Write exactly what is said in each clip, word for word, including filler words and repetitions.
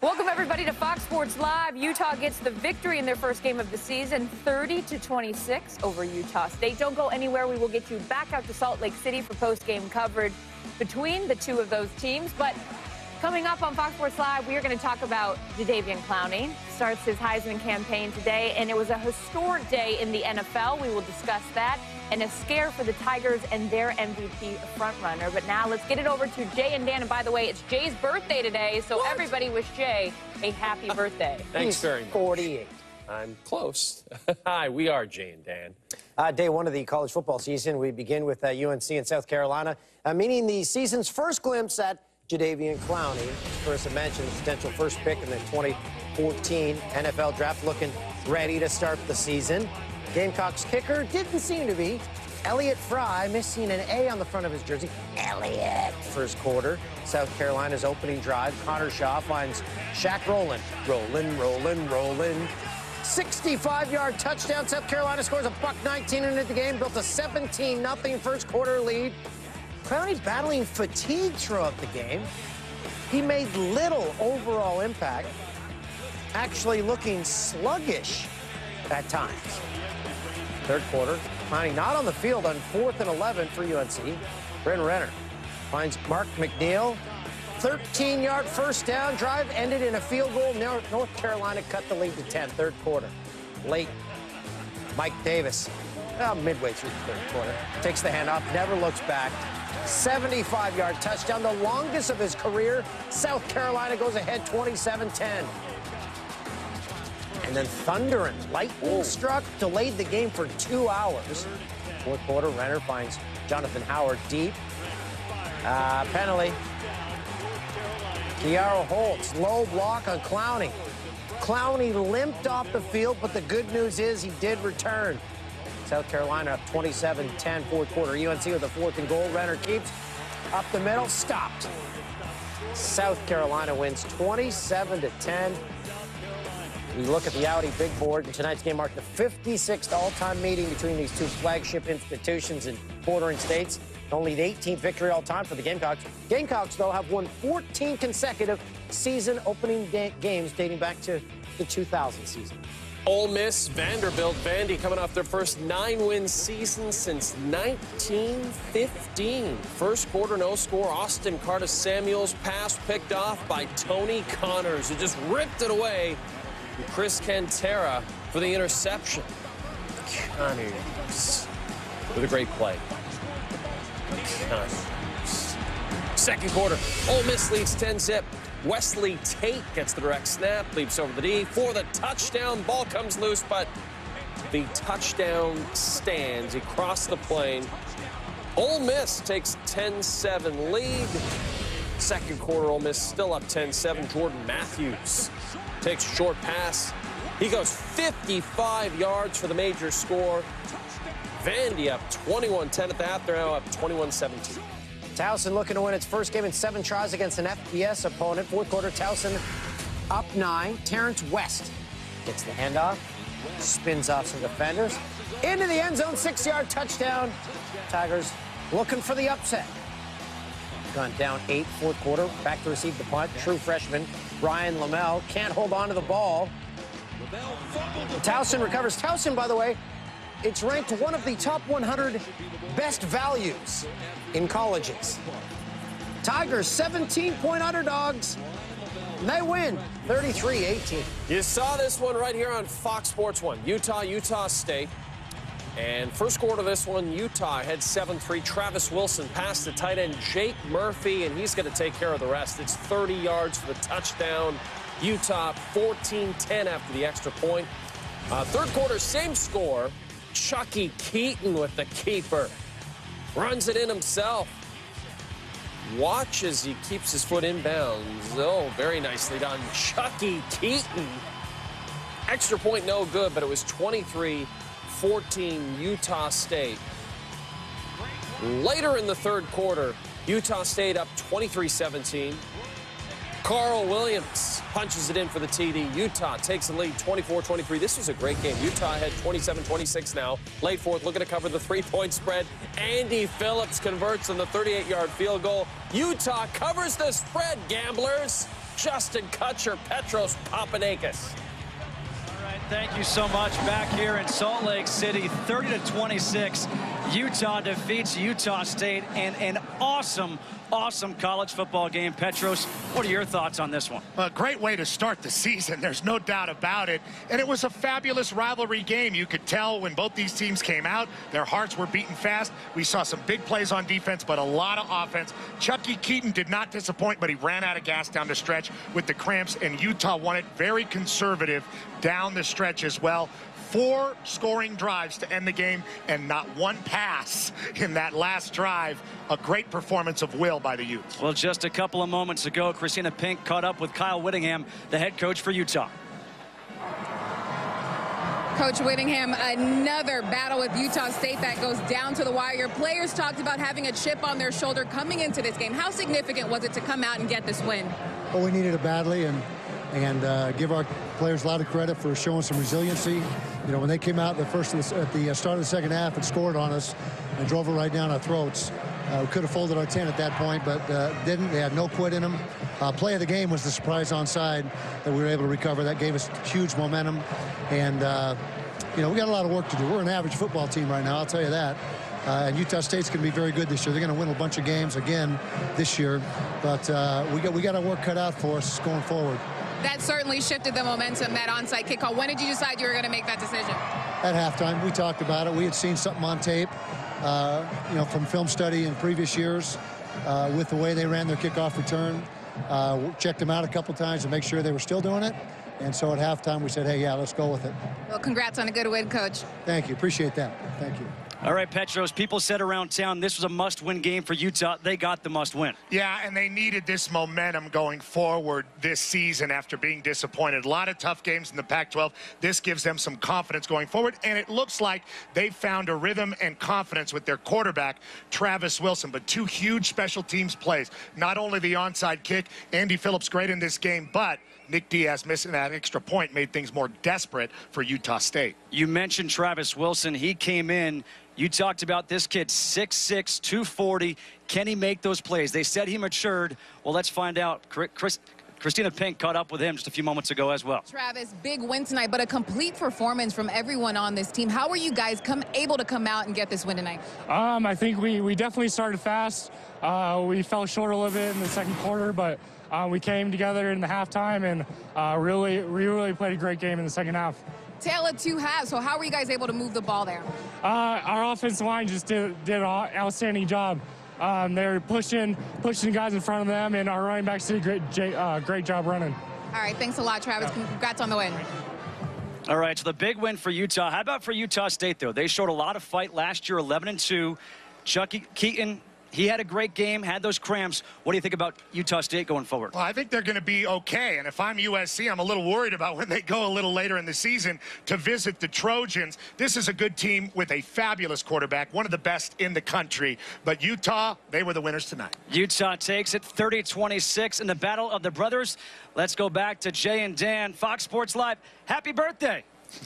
Welcome, everybody, to Fox Sports Live. Utah gets the victory in their first game of the season, thirty to twenty-six over Utah State. Don't go anywhere. We will get you back out to Salt Lake City for post-game coverage between the two of those teams. But coming up on Fox Sports Live, we are going to talk about Jadeveon Clowney. Starts his Heisman campaign today, and it was a historic day in the N F L. We will discuss that, and a scare for the Tigers and their M V P frontrunner. But now let's get it over to Jay and Dan. And by the way, it's Jay's birthday today, so what? Everybody wish Jay a happy birthday. Thanks very much. forty-eight. I'm close. Hi, we are Jay and Dan. Uh, day one of the college football season. We begin with uh, U N C in South Carolina, uh, meaning the season's first glimpse at Jadeveon Clowney. First, I mentioned the potential first pick in the twenty fourteen N F L draft, looking ready to start the season. Gamecocks kicker didn't seem to be. Elliott Fry missing an A on the front of his jersey. Elliott. First quarter, South Carolina's opening drive. Connor Shaw finds Shaq Rowland. Rolling, rolling, rolling. sixty-five yard touchdown. South Carolina scores a buck nineteen into the game. Built a seventeen nothing first quarter lead. Clowney battling fatigue throughout the game. He made little overall impact. Actually looking sluggish at times. Third quarter, Clowney not on the field on fourth and eleven for U N C. Bryn Renner finds Mark McNeil. thirteen yard first down drive ended in a field goal. North Carolina cut the lead to ten. Third quarter. Late. Mike Davis, well, midway through the third quarter, takes the handoff, never looks back. seventy-five yard touchdown, the longest of his career. South Carolina goes ahead twenty-seven ten. And then thunder and lightning Ooh. struck, delayed the game for two hours. Fourth quarter, Renner finds Jonathan Howard deep. Uh, penalty. Kiara Holtz, low block on Clowney. Clowney limped off the field, but the good news is he did return. South Carolina up twenty-seven ten, fourth quarter. U N C with a fourth and goal. Renner keeps up the middle, stopped. South Carolina wins twenty-seven to ten. We look at the Audi big board, and tonight's game marked the fifty-sixth all-time meeting between these two flagship institutions in bordering states. Only the eighteenth victory all-time for the Gamecocks. Gamecocks, though, have won fourteen consecutive season-opening games dating back to the two thousand season. Ole Miss, Vanderbilt, Vandy coming off their first nine-win season since nineteen fifteen. First quarter, no score. Austin Carter-Samuel's pass picked off by Tony Connors, who just ripped it away. And Chris Cantera for the interception. Connors with a great play. Connors. Second quarter, Ole Miss leads ten zip. Wesley Tate gets the direct snap, leaps over the D for the touchdown. Ball comes loose, but the touchdown stands. He crossed the plane. Ole Miss takes ten seven lead. Second quarter, Ole Miss still up ten seven. Jordan Matthews takes a short pass. He goes fifty-five yards for the major score. Vandy up twenty-one ten at the half. They're now up twenty-one seventeen. Towson looking to win its first game in seven tries against an F B S opponent. Fourth quarter, Towson up nine. Terrence West gets the handoff, spins off some defenders. Into the end zone, six yard touchdown. Tigers looking for the upset. Gone down eight, fourth quarter. Back to receive the punt. True freshman Ryan Lamel can't hold on to the ball. Towson recovers. Towson, by the way, it's ranked one of the top one hundred best values in colleges. Tigers, seventeen point underdogs. And they win thirty-three eighteen. You saw this one right here on Fox Sports one. Utah, Utah State. And first quarter of this one, Utah had seven three. Travis Wilson passed the tight end Jake Murphy, and he's going to take care of the rest. It's thirty yards for the touchdown. Utah fourteen ten after the extra point. Uh, third quarter, same score. Chucky Keaton with the keeper. Runs it in himself. Watch as he keeps his foot inbounds. Oh, very nicely done. Chucky Keaton. Extra point no good, but it was twenty-three fourteen Utah State. Later in the third quarter, Utah State up twenty-three seventeen. Carl Williams punches it in for the T D. Utah takes the lead twenty-four twenty-three. This was a great game. Utah had twenty-seven twenty-six now. Late fourth, looking to cover the three-point spread. Andy Phillips converts on the thirty-eight yard field goal. Utah covers the spread, gamblers. Justin Kutcher, Petros Papadakis. All right, thank you so much. Back here in Salt Lake City, thirty to twenty-six. Utah defeats Utah State in an awesome, awesome college football game. Petros, what are your thoughts on this one? A great way to start the season. There's no doubt about it. And it was a fabulous rivalry game. You could tell when both these teams came out, their hearts were beating fast. We saw some big plays on defense, but a lot of offense. Chucky Keaton did not disappoint, but he ran out of gas down the stretch with the cramps, and Utah won it very conservative down the stretch as well. Four scoring drives to end the game and not one pass in that last drive. A great performance of will by the Utes. Well, just a couple of moments ago, Christina Pink caught up with Kyle Whittingham, the head coach for Utah. Coach Whittingham, another battle with Utah State that goes down to the wire. Your players talked about having a chip on their shoulder coming into this game. How significant was it to come out and get this win? Well, we needed it badly, and and uh, give our players a lot of credit for showing some resiliency. You know, when they came out the first at the start of the second half and scored on us and drove it right down our throats, uh, we could have folded our ten at that point, but uh, didn't. They had no quit in them. Uh, play of the game was the surprise onside that we were able to recover. That gave us huge momentum, and uh, you know, we got a lot of work to do. We're an average football team right now, I'll tell you that. Uh, and Utah State's going to be very good this year. They're going to win a bunch of games again this year, but uh, we got we got our work cut out for us going forward. That certainly shifted the momentum, that onside kick call. When did you decide you were going to make that decision? At halftime, we talked about it. We had seen something on tape, uh, you know, from film study in previous years uh, with the way they ran their kickoff return. Uh, checked them out a couple times to make sure they were still doing it. And so at halftime, we said, hey, yeah, let's go with it. Well, congrats on a good win, Coach. Thank you. Appreciate that. Thank you. All right, Petros, people said around town this was a must-win game for Utah. They got the must-win. Yeah, and they needed this momentum going forward this season after being disappointed. A lot of tough games in the Pac twelve. This gives them some confidence going forward, and it looks like they found a rhythm and confidence with their quarterback, Travis Wilson. But two huge special teams plays. Not only the onside kick, Andy Phillips great in this game, but Nick Diaz missing that extra point made things more desperate for Utah State. You mentioned Travis Wilson. He came in. You talked about this kid, six six, two forty. Can he make those plays? They said he matured. Well, let's find out. Chris, Christina Pink caught up with him just a few moments ago as well. Travis, big win tonight, but a complete performance from everyone on this team. How were you guys come able to come out and get this win tonight? Um, I think we, we definitely started fast. Uh, we fell short a little bit in the second quarter, but uh, we came together in the halftime and uh, really, we really played a great game in the second half. Tale of two halves, so how were you guys able to move the ball there? Uh, our offensive line just did, did an outstanding job. Um, they were pushing, pushing guys in front of them, and our running backs did a great, uh, great job running. All right, thanks a lot, Travis. Yeah. Congrats on the win. All right, so the big win for Utah. How about for Utah State, though? They showed a lot of fight last year, eleven and two. Chucky Keaton, he had a great game, had those cramps. What do you think about Utah State going forward? Well, I think they're going to be okay. And if I'm U S C, I'm a little worried about when they go a little later in the season to visit the Trojans. This is a good team with a fabulous quarterback, one of the best in the country. But Utah, they were the winners tonight. Utah takes it thirty twenty-six in the Battle of the Brothers. Let's go back to Jay and Dan, Fox Sports Live. Happy birthday.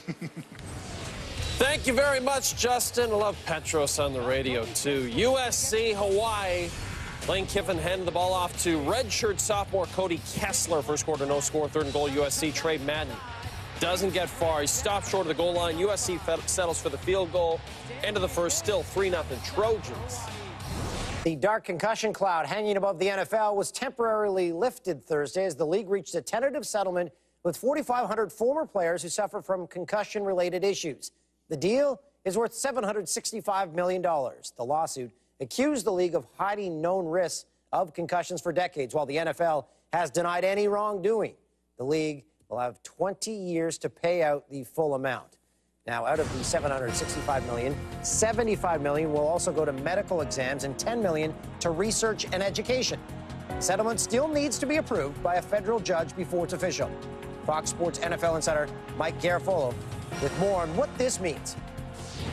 Thank you very much, Justin. I love Petros on the radio, too. U S C, Hawaii. Lane Kiffin handed the ball off to redshirt sophomore Cody Kessler. First quarter, no score. Third and goal, U S C. Trey Madden doesn't get far. He stops short of the goal line. U S C settles for the field goal. End of the first, still three nothing Trojans. The dark concussion cloud hanging above the N F L was temporarily lifted Thursday as the league reached a tentative settlement with forty-five hundred former players who suffer from concussion-related issues. The deal is worth seven hundred sixty-five million dollars. The lawsuit accused the league of hiding known risks of concussions for decades, while the N F L has denied any wrongdoing. The league will have twenty years to pay out the full amount. Now, out of the seven hundred sixty-five million dollars, seventy-five million dollars will also go to medical exams and ten million dollars to research and education. The settlement still needs to be approved by a federal judge before it's official. Fox Sports N F L insider Mike Garafolo with more on what this means.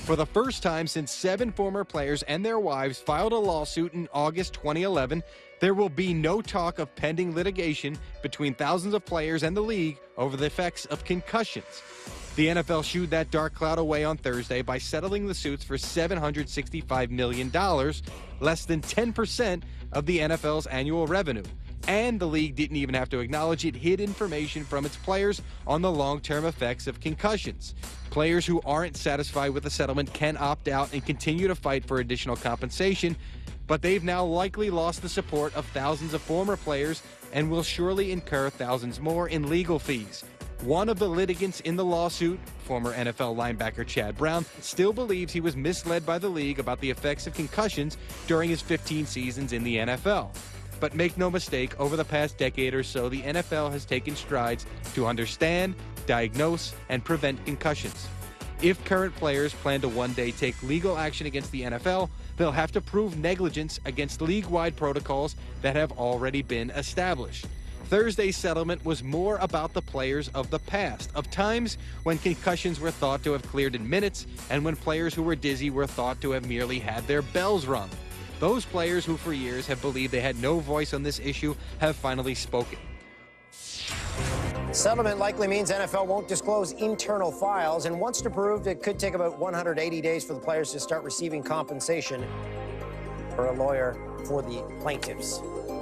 For the first time since seven former players and their wives filed a lawsuit in August twenty eleven, there will be no talk of pending litigation between thousands of players and the league over the effects of concussions. The N F L shooed that dark cloud away on Thursday by settling the suits for seven hundred sixty-five million dollars, less than ten percent of the N F L's annual revenue. And the league didn't even have to acknowledge it hid information from its players on the long-term effects of concussions. Players who aren't satisfied with the settlement can opt out and continue to fight for additional compensation, but they've now likely lost the support of thousands of former players and will surely incur thousands more in legal fees. One of the litigants in the lawsuit, former N F L linebacker Chad Brown, still believes he was misled by the league about the effects of concussions during his fifteen seasons in the N F L. But make no mistake, over the past decade or so, the N F L has taken strides to understand, diagnose, and prevent concussions. If current players plan to one day take legal action against the N F L, they'll have to prove negligence against league-wide protocols that have already been established. Thursday's settlement was more about the players of the past, of times when concussions were thought to have cleared in minutes and when players who were dizzy were thought to have merely had their bells rung. Those players who for years have believed they had no voice on this issue have finally spoken. Settlement likely means N F L won't disclose internal files, and once approved, it could take about one hundred eighty days for the players to start receiving compensation. For a lawyer for the plaintiffs.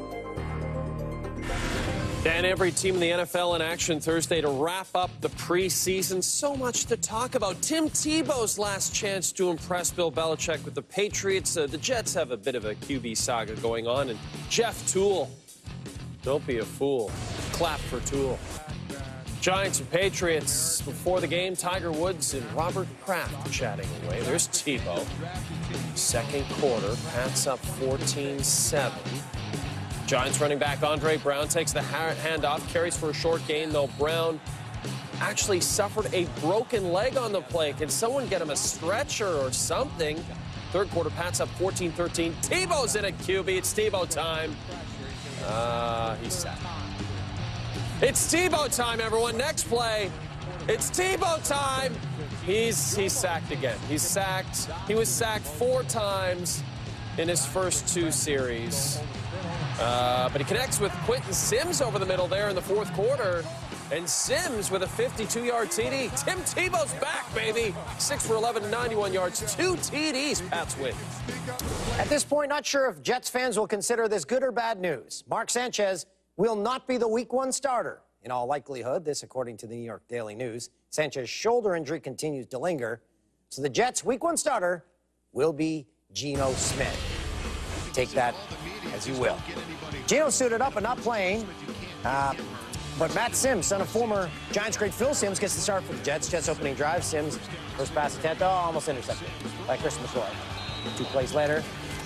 And every team in the N F L in action Thursday to wrap up the preseason. So much to talk about. Tim Tebow's last chance to impress Bill Belichick with the Patriots. Uh, the Jets have a bit of a Q B saga going on. And Jeff Toole, don't be a fool. Clap for Toole. Giants and Patriots before the game. Tiger Woods and Robert Kraft chatting away. There's Tebow. Second quarter. Pats up fourteen seven. Giants running back Andre Brown takes the handoff, carries for a short gain, though Brown actually suffered a broken leg on the play. Can someone get him a stretcher or something? Third quarter, Pats up fourteen thirteen. Tebow's in at Q B. It's Tebow time. Uh, he's sacked. It's Tebow time, everyone. Next play. It's Tebow time. He's, he's sacked again. He's sacked. He was sacked four times in his first two series. Uh, but he connects with Quentin Sims over the middle there in the fourth quarter. And Sims with a fifty-two yard T D. Tim Tebow's back, baby. six for eleven, ninety-one yards, two T Ds. Pats win. At this point, not sure if Jets fans will consider this good or bad news. Mark Sanchez will not be the week one starter. In all likelihood, this according to the New York Daily News. Sanchez's shoulder injury continues to linger. So the Jets' week one starter will be Geno Smith. Take that as you will. Geno suited up and not playing. Uh, but Matt Sims, son of former Giants great Phil Sims, gets the start for the Jets. Jets opening drive. Sims, first pass attempt, oh, almost intercepted by Chris McCoy. Two plays later,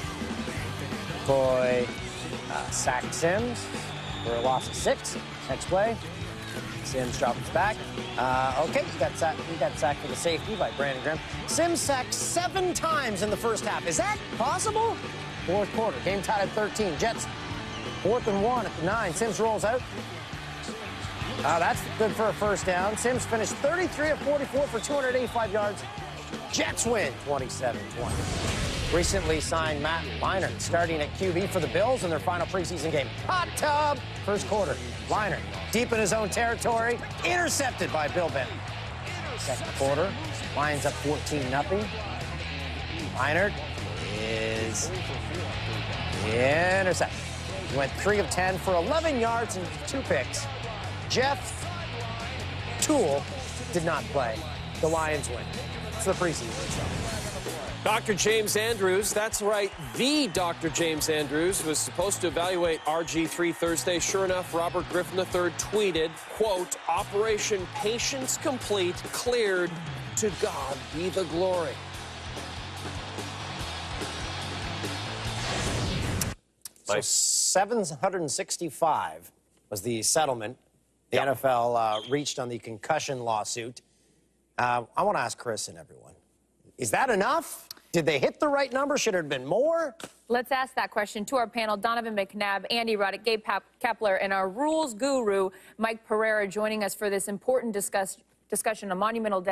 McCoy uh, sacked Sims for a loss of six. Next play, Sims drops back. Uh, okay, he got, sacked, he got sacked for the safety by Brandon Graham. Sims sacked seven times in the first half. Is that possible? Fourth quarter, game tied at thirteen. Jets, fourth and one at the nine. Sims rolls out. Uh, that's good for a first down. Sims finished thirty-three of forty-four for two hundred eighty-five yards. Jets win twenty-seven twenty. Recently signed Matt Leinart starting at Q B for the Bills in their final preseason game. Hot tub, first quarter. Leinart deep in his own territory, intercepted by Bill Benton. Second quarter, Lions up fourteen nothing. Leinart is intercepted. He went three of ten for eleven yards and two picks. Jeff Toole did not play. The Lions win. It's the preseason. Doctor James Andrews, that's right, the Doctor James Andrews was supposed to evaluate R G three Thursday. Sure enough, Robert Griffin the third tweeted, quote, Operation Patience Complete, cleared, to God be the glory. So seven hundred sixty-five was the settlement the yep. N F L uh, reached on the concussion lawsuit. Uh, I want to ask Chris and everyone, is that enough? Did they hit the right number? Should it have been more? Let's ask that question to our panel. Donovan McNabb, Andy Roddick, Gabe Kepler, and our rules guru, Mike Pereira, joining us for this important discuss discussion on Monumental Day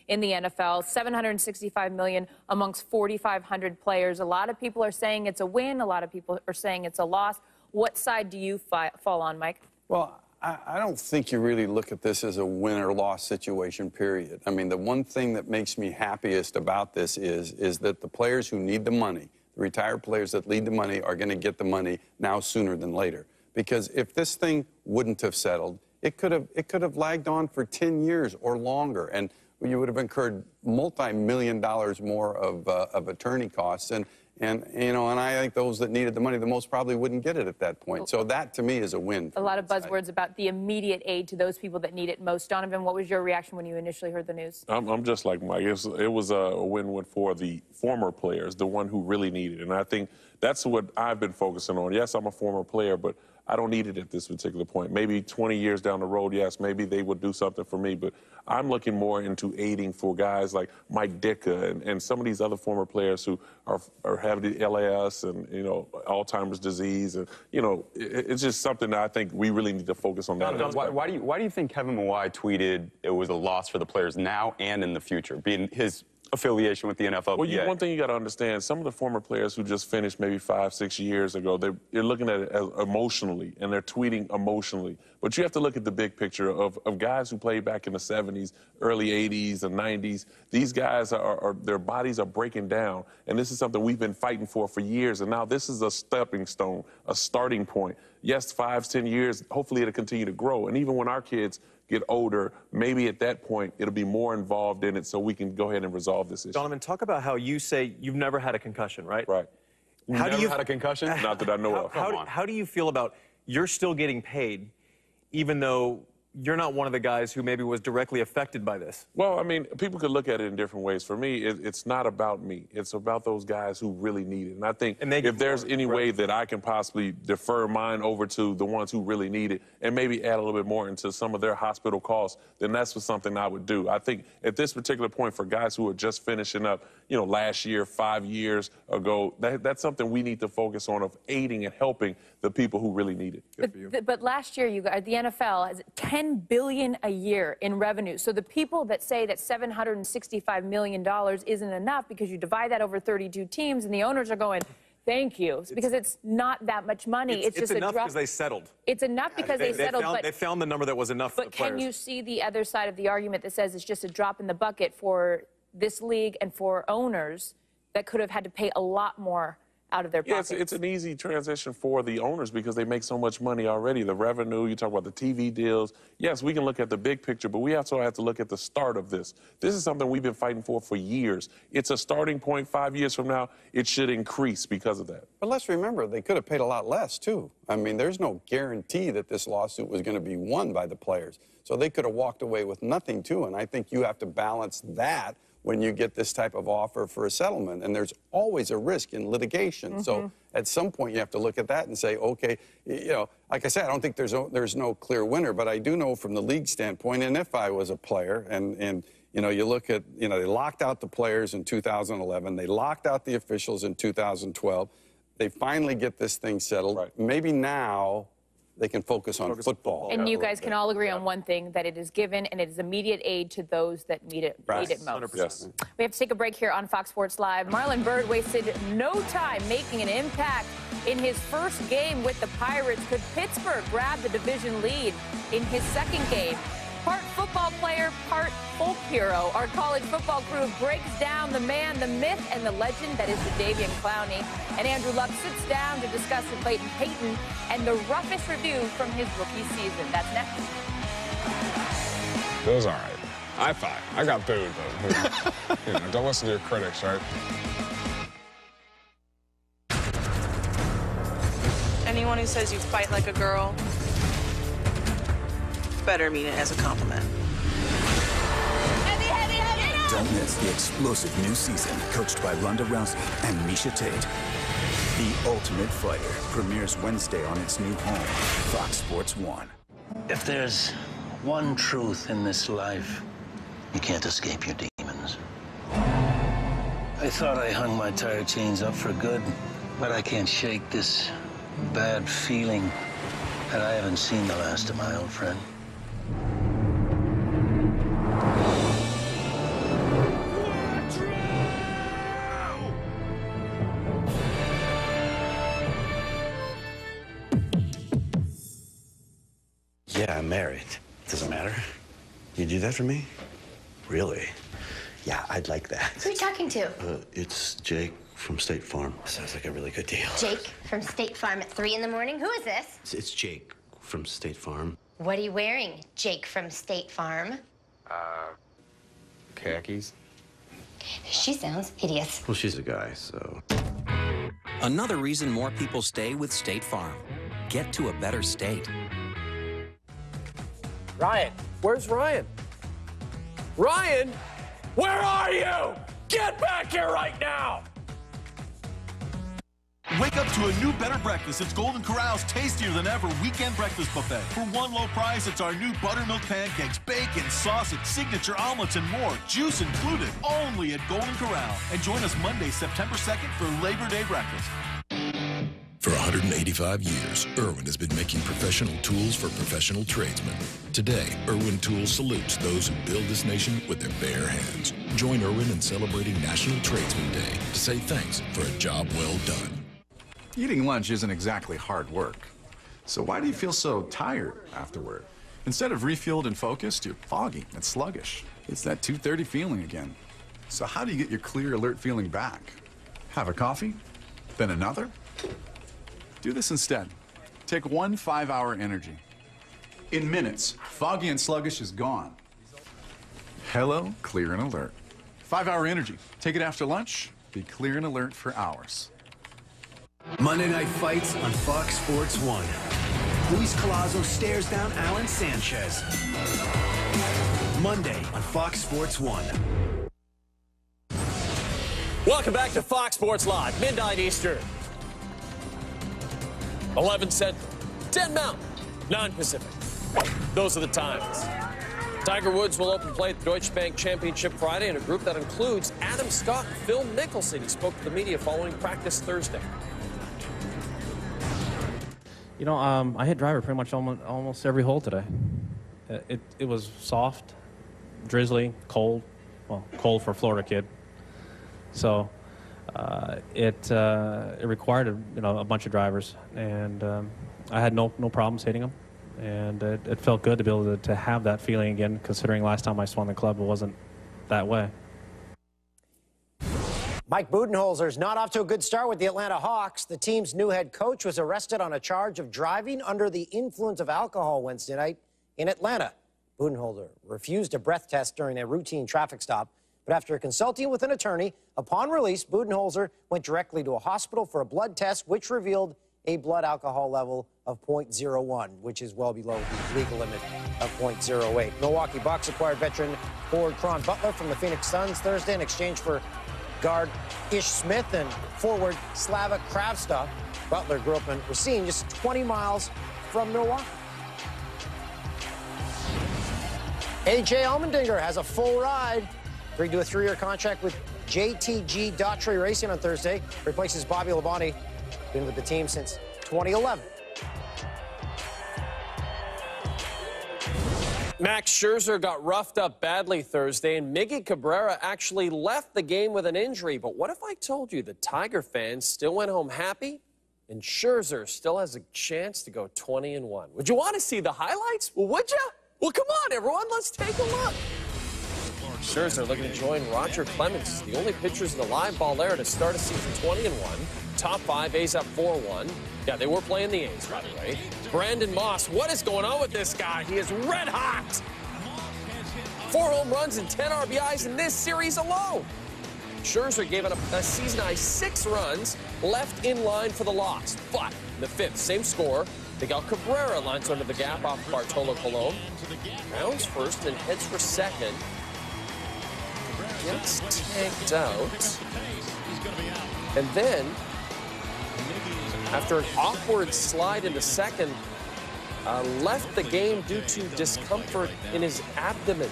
in the N F L, seven hundred sixty-five million dollars amongst forty-five hundred players. A lot of people are saying it's a win. A lot of people are saying it's a loss. What side do you fi fall on, Mike? Well, I, I don't think you really look at this as a win or loss situation, period. I mean, the one thing that makes me happiest about this is, is that the players who need the money, the retired players that need the money, are going to get the money now sooner than later. Because if this thing wouldn't have settled, it could have, it could have lagged on for ten years or longer, and you would have incurred multi-million dollars more of, uh, of attorney costs. And, and, you know, and I think those that needed the money the most probably wouldn't get it at that point. So that, to me, is a win. A lot of buzzwords about the immediate aid to those people that need it most. Donovan, what was your reaction when you initially heard the news? I'm, I'm just like Mike. It was, it was a win-win for the former players, the one who really needed it. And I think that's what I've been focusing on. Yes, I'm a former player, but I don't need it at this particular point. Maybe twenty years down the road, yes, maybe they would do something for me, but I'm looking more into aiding for guys like Mike Ditka and, and some of these other former players who are, are have the L A S and, you know, Alzheimer's disease. And, you know, it, it's just something that I think we really need to focus on. Don, that. Don, why, why, do you, why do you think Kevin Mawae tweeted it was a loss for the players now and in the future, being his affiliation with the N F L P A? Well, you, one thing you got to understand, some of the former players who just finished maybe five, six years ago, they're, they're looking at it as emotionally, and they're tweeting emotionally. But you have to look at the big picture of, of guys who played back in the seventies, early eighties, and nineties. These guys, are, are their bodies are breaking down, and this is something we've been fighting for for years, and now this is a stepping stone, a starting point. Yes, five, ten years, hopefully it'll continue to grow. And even when our kids get older, maybe at that point it'll be more involved in it so we can go ahead and resolve this issue. Donovan, talk about how you say you've never had a concussion, right? Right. How never do you had a concussion? Not that I know how, of. How, Come on. how do you feel about you're still getting paid even though you're not one of the guys who maybe was directly affected by this? Well, I mean, people could look at it in different ways. For me, it, it's not about me. It's about those guys who really need it. And I think and if there's more, any right? way that I can possibly defer mine over to the ones who really need it and maybe add a little bit more into some of their hospital costs, then that's what something I would do. I think at this particular point for guys who are just finishing up, you know, last year, five years ago, that, that's something we need to focus on, of aiding and helping the people who really need it. But, th but last year, you guys, the N F L has ten billion dollars a year in revenue. So the people that say that seven hundred sixty-five million dollars isn't enough because you divide that over thirty-two teams, and the owners are going, thank you, it's, because it's not that much money. It's, it's, it's just enough a drop. because they settled. It's enough because they, they, they settled, found, but they found the number that was enough for the But can players. you see the other side of the argument that says it's just a drop in the bucket for this league and for owners that could have had to pay a lot more out of their Yeah, pockets? it's, it's an easy transition for the owners because they make so much money already. The revenue, you talk about the T V deals. Yes, we can look at the big picture, but we also have to look at the start of this. This is something we've been fighting for for years. It's a starting point. Five years from now, it should increase because of that. But let's remember, they could have paid a lot less, too. I mean, there's no guarantee that this lawsuit was going to be won by the players. So they could have walked away with nothing, too. And I think you have to balance that when you get this type of offer for a settlement. And there's always a risk in litigation. Mm-hmm. So at some point you have to look at that and say, okay, you know, like I said, I don't think there's, a, there's no clear winner, but I do know from the league standpoint, and if I was a player, and, and you know, you look at, you know, they locked out the players in two thousand eleven, they locked out the officials in two thousand twelve, they finally get this thing settled. Right. Maybe now they can focus on focus football. And you guys can all agree on one thing, that it is given and it is immediate aid to those that need it, Right. need it most. Yes. We have to take a break here on Fox Sports Live. Marlon Byrd wasted no time making an impact in his first game with the Pirates. Could Pittsburgh grab the division lead in his second game? Part football player, part folk hero. Our college football crew breaks down the man, the myth, and the legend that is Jadeveon Clowney. And Andrew Luck sits down to discuss with Clayton Payton and the roughest review from his rookie season. That's next. It was all right. I thought. I got booed, but you know, don't listen to your critics, right? Anyone who says you fight like a girl better mean it as a compliment. Heavy, heavy, heavy! Don't miss the explosive new season, coached by Ronda Rousey and Miesha Tate. The Ultimate Fighter premieres Wednesday on its new home, Fox Sports one. If there's one truth in this life, you can't escape your demons. I thought I hung my tire chains up for good, but I can't shake this bad feeling that I haven't seen the last of my old friend. Yeah, I'm married. Doesn't matter. You do that for me? Really? Yeah, I'd like that. Who are you talking to? Uh, it's Jake from State Farm. Sounds like a really good deal. Jake from State Farm at three in the morning? Who is this? It's, it's Jake from State Farm. What are you wearing, Jake from State Farm? Uh, khakis. She sounds hideous. Well, she's a guy, so. Another reason more people stay with State Farm. Get to a better state. Ryan, where's Ryan? Ryan, where are you? Get back here right now! Wake up to a new, better breakfast. It's Golden Corral's tastier than ever weekend breakfast buffet. For one low price, it's our new buttermilk pancakes, bacon, sausage, signature omelets, and more. Juice included, only at Golden Corral. And join us Monday, September second for Labor Day breakfast. For one hundred eighty-five years, Irwin has been making professional tools for professional tradesmen. Today, Irwin Tools salutes those who build this nation with their bare hands. Join Irwin in celebrating National Tradesman Day to say thanks for a job well done. Eating lunch isn't exactly hard work. So why do you feel so tired afterward? Instead of refueled and focused, you're foggy and sluggish. It's that two thirty feeling again. So how do you get your clear, alert feeling back? Have a coffee? Then another? Do this instead. Take one five-hour energy. In minutes, foggy and sluggish is gone. Hello, clear and alert. Five-hour energy. Take it after lunch. Be clear and alert for hours. Monday Night Fights on Fox Sports one. Luis Collazo stares down Alan Sanchez. Monday on Fox Sports one. Welcome back to Fox Sports Live, midnight Eastern. eleven Central, ten Mountain, nine Pacific. Those are the times. Tiger Woods will open play at the Deutsche Bank Championship Friday in a group that includes Adam Scott and Phil Mickelson. He spoke to the media following practice Thursday. You know, um, I hit driver pretty much almost, almost every hole today. It, it, it was soft, drizzly, cold. Well, cold for a Florida kid. So uh, it uh, it required a, you know a bunch of drivers, and um, I had no no problems hitting them, and it, it felt good to be able to, to have that feeling again. Considering last time I swung the club, it wasn't that way. Mike Budenholzer's not off to a good start with the Atlanta Hawks. The team's new head coach was arrested on a charge of driving under the influence of alcohol Wednesday night in Atlanta. Budenholzer refused a breath test during a routine traffic stop, but after consulting with an attorney, upon release, Budenholzer went directly to a hospital for a blood test, which revealed a blood alcohol level of point zero one, which is well below the legal limit of point zero eight. Milwaukee Bucks acquired veteran forward Caron Butler from the Phoenix Suns Thursday in exchange for guard Ish Smith and forward Slava Kravtsov. Butler grew up in Racine, just twenty miles from Milwaukee. A J Allmendinger has a full ride. Agreed to a three-year contract with J T G Daughtry Racing on Thursday. Replaces Bobby Labonte, been with the team since twenty eleven. Max Scherzer got roughed up badly Thursday, and Miggy Cabrera actually left the game with an injury. But what if I told you the Tiger fans still went home happy, and Scherzer still has a chance to go twenty and one? Would you want to see the highlights? Well, would you? Well, come on, everyone. Let's take a look. Scherzer looking to join Roger Clemens, the only pitchers in the live ball there to start a season twenty and one. Top five, A's up four one. Yeah, they were playing the A's, by the way. Brandon Moss, what is going on with this guy? He is red hot. Four home runs and ten R B Is in this series alone. Scherzer gave up a season-high six runs, left in line for the loss. But in the fifth, same score, Miguel Cabrera lines under the gap off Bartolo Colon. Rounds first and heads for second. Gets tanked out. And then, after an awkward slide into second, uh, left the game due to discomfort in his abdomen.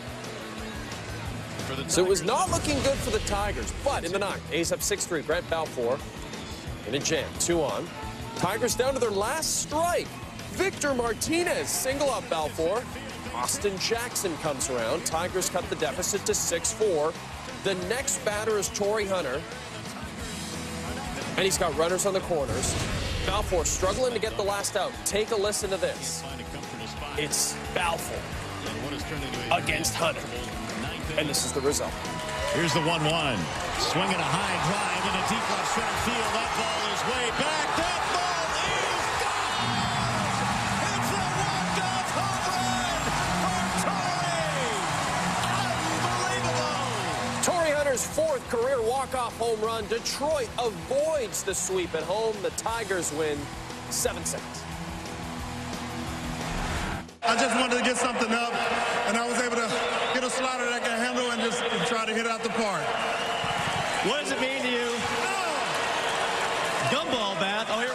So it was not looking good for the Tigers. But in the ninth, A's up six three. Brent Balfour in a jam, two on. Tigers down to their last strike. Victor Martinez single up Balfour. Austin Jackson comes around. Tigers cut the deficit to six four. The next batter is Torrey Hunter. And he's got runners on the corners. Balfour struggling to get the last out. Take a listen to this. It's Balfour against Hunter. And this is the result. Here's the one one. Swinging a high drive into deep left center field. That ball is way back. That ball is gone! It's a walk-off home run for Torrey! Unbelievable! Torrey Hunter's fourth career walk-off home run. Detroit avoids the sweep at home. The Tigers win seven six. I just wanted to get something up, and I was able to get a slider that I can handle and just try to hit it out the park. What does it mean to you? Oh. Gumball bath. Oh,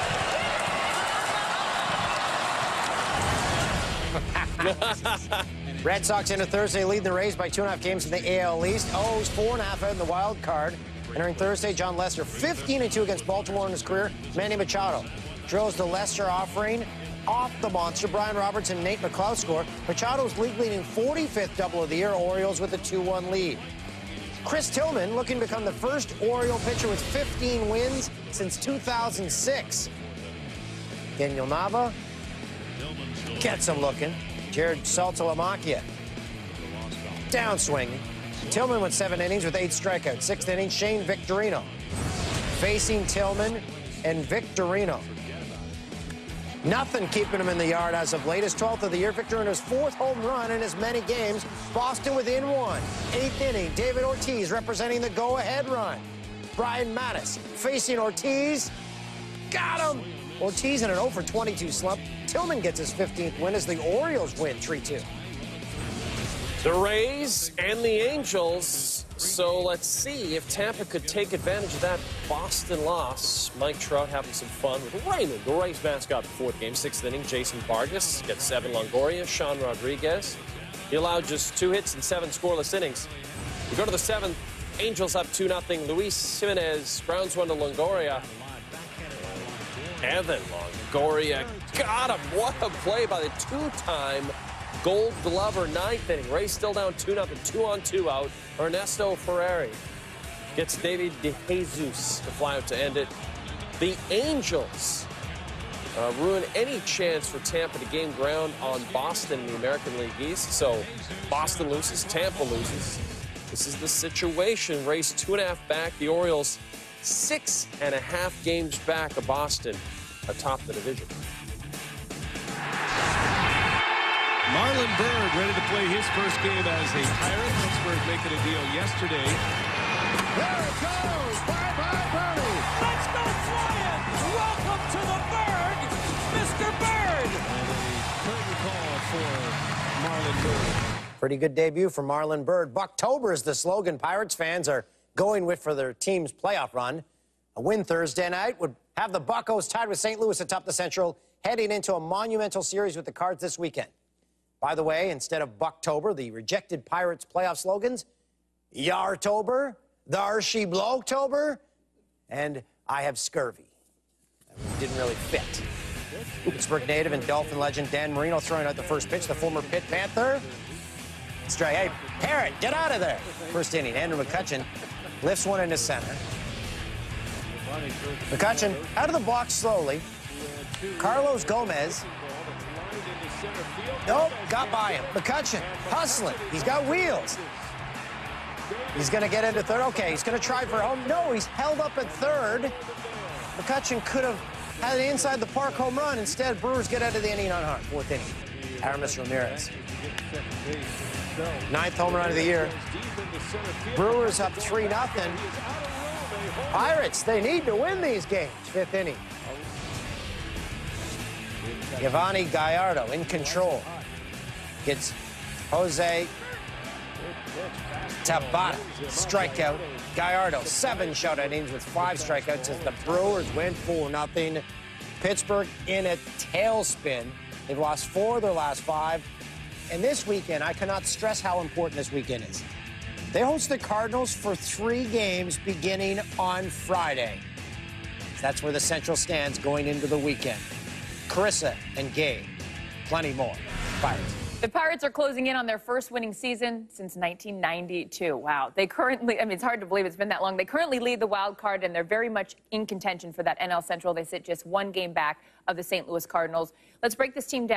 here we go. Red Sox enter Thursday, leading the Rays by two and a half games in the A L East. O's four and a half out in the wild card. Entering Thursday, John Lester fifteen and two against Baltimore in his career. Manny Machado drills the Lester offering off the monster. Brian Roberts and Nate McLeod score. Machado's league leading forty-fifth double of the year. Orioles with a two one lead. Chris Tillman looking to become the first Oriole pitcher with fifteen wins since two thousand six. Daniel Nava gets him looking. Jared Saltalamacchia downswinging. Tillman went seven innings with eight strikeouts. Sixth inning, Shane Victorino facing Tillman and Victorino. Nothing keeping him in the yard as of late. His twelfth of the year. Victorino's fourth home run in as many games. Boston within one. Eighth inning, David Ortiz representing the go-ahead run. Brian Mattis facing Ortiz. Got him! Ortiz in an oh for twenty-two slump. Tillman gets his fifteenth win as the Orioles win three two. The Rays and the Angels. So let's see if Tampa could take advantage of that Boston loss. Mike Trout having some fun with Raymond, the Rays mascot, the fourth game. Sixth inning, Jason Vargas gets seven. Longoria, Sean Rodriguez. He allowed just two hits and seven scoreless innings. We go to the seventh. Angels up two nothing. Luis Jimenez grounds one to Longoria. Evan Longoria got him. What a play by the two-time Gold Glover. Ninth inning. Rays still down two nothing. Two on two out. Ernesto Ferrari gets David DeJesus to fly out to end it. The Angels uh, ruin any chance for Tampa to gain ground on Boston in the American League East. So Boston loses, Tampa loses. This is the situation. Rays two and a half back. The Orioles six and a half games back of Boston atop the division. Marlon Byrd ready to play his first game as a Pirate. Pittsburgh making a deal yesterday. There it goes! Bye-bye, Birdie! Let's go flying! Welcome to the Berg, Mister Bird! And a curtain call for Marlon Byrd. Pretty good debut for Marlon Byrd. Bucktober is the slogan Pirates fans are going with for their team's playoff run. A win Thursday night would have the Buccos tied with Saint Louis atop the Central, heading into a monumental series with the Cards this weekend. By the way, instead of Bucktober, the rejected Pirates playoff slogans, Yartober, Darshi Bloktober, and I have scurvy. That didn't really fit. Pittsburgh native and Dolphin legend Dan Marino throwing out the first pitch. The former Pitt Panther. Strike. Hey, Parrot, get out of there. First inning, Andrew McCutchen lifts one into center. McCutchen out of the box slowly. Carlos Gomez. Nope, got by him. McCutchen hustling. He's got wheels. He's going to get into third. Okay, he's going to try for home. No, he's held up at third. McCutchen could have had an inside the park home run. Instead, Brewers get out of the inning unharmed. Fourth inning. Aramis Ramirez. Ninth home run of the year. Brewers up three nothing. Pirates, they need to win these games. Fifth inning. Giovanni Gallardo in control. Gets Jose Tabata strikeout. Gallardo, seven shutout innings with five strikeouts as the Brewers win four nothing. Pittsburgh in a tailspin. They've lost four of their last five. And this weekend, I cannot stress how important this weekend is. They host the Cardinals for three games beginning on Friday. That's where the Central stands going into the weekend. Carissa and Gabe, plenty more. Pirates. The Pirates are closing in on their first winning season since nineteen ninety-two. Wow. They currently, I mean, it's hard to believe it's been that long. They currently lead the wild card, and they're very much in contention for that N L Central. They sit just one game back of the Saint Louis Cardinals. Let's break this team down.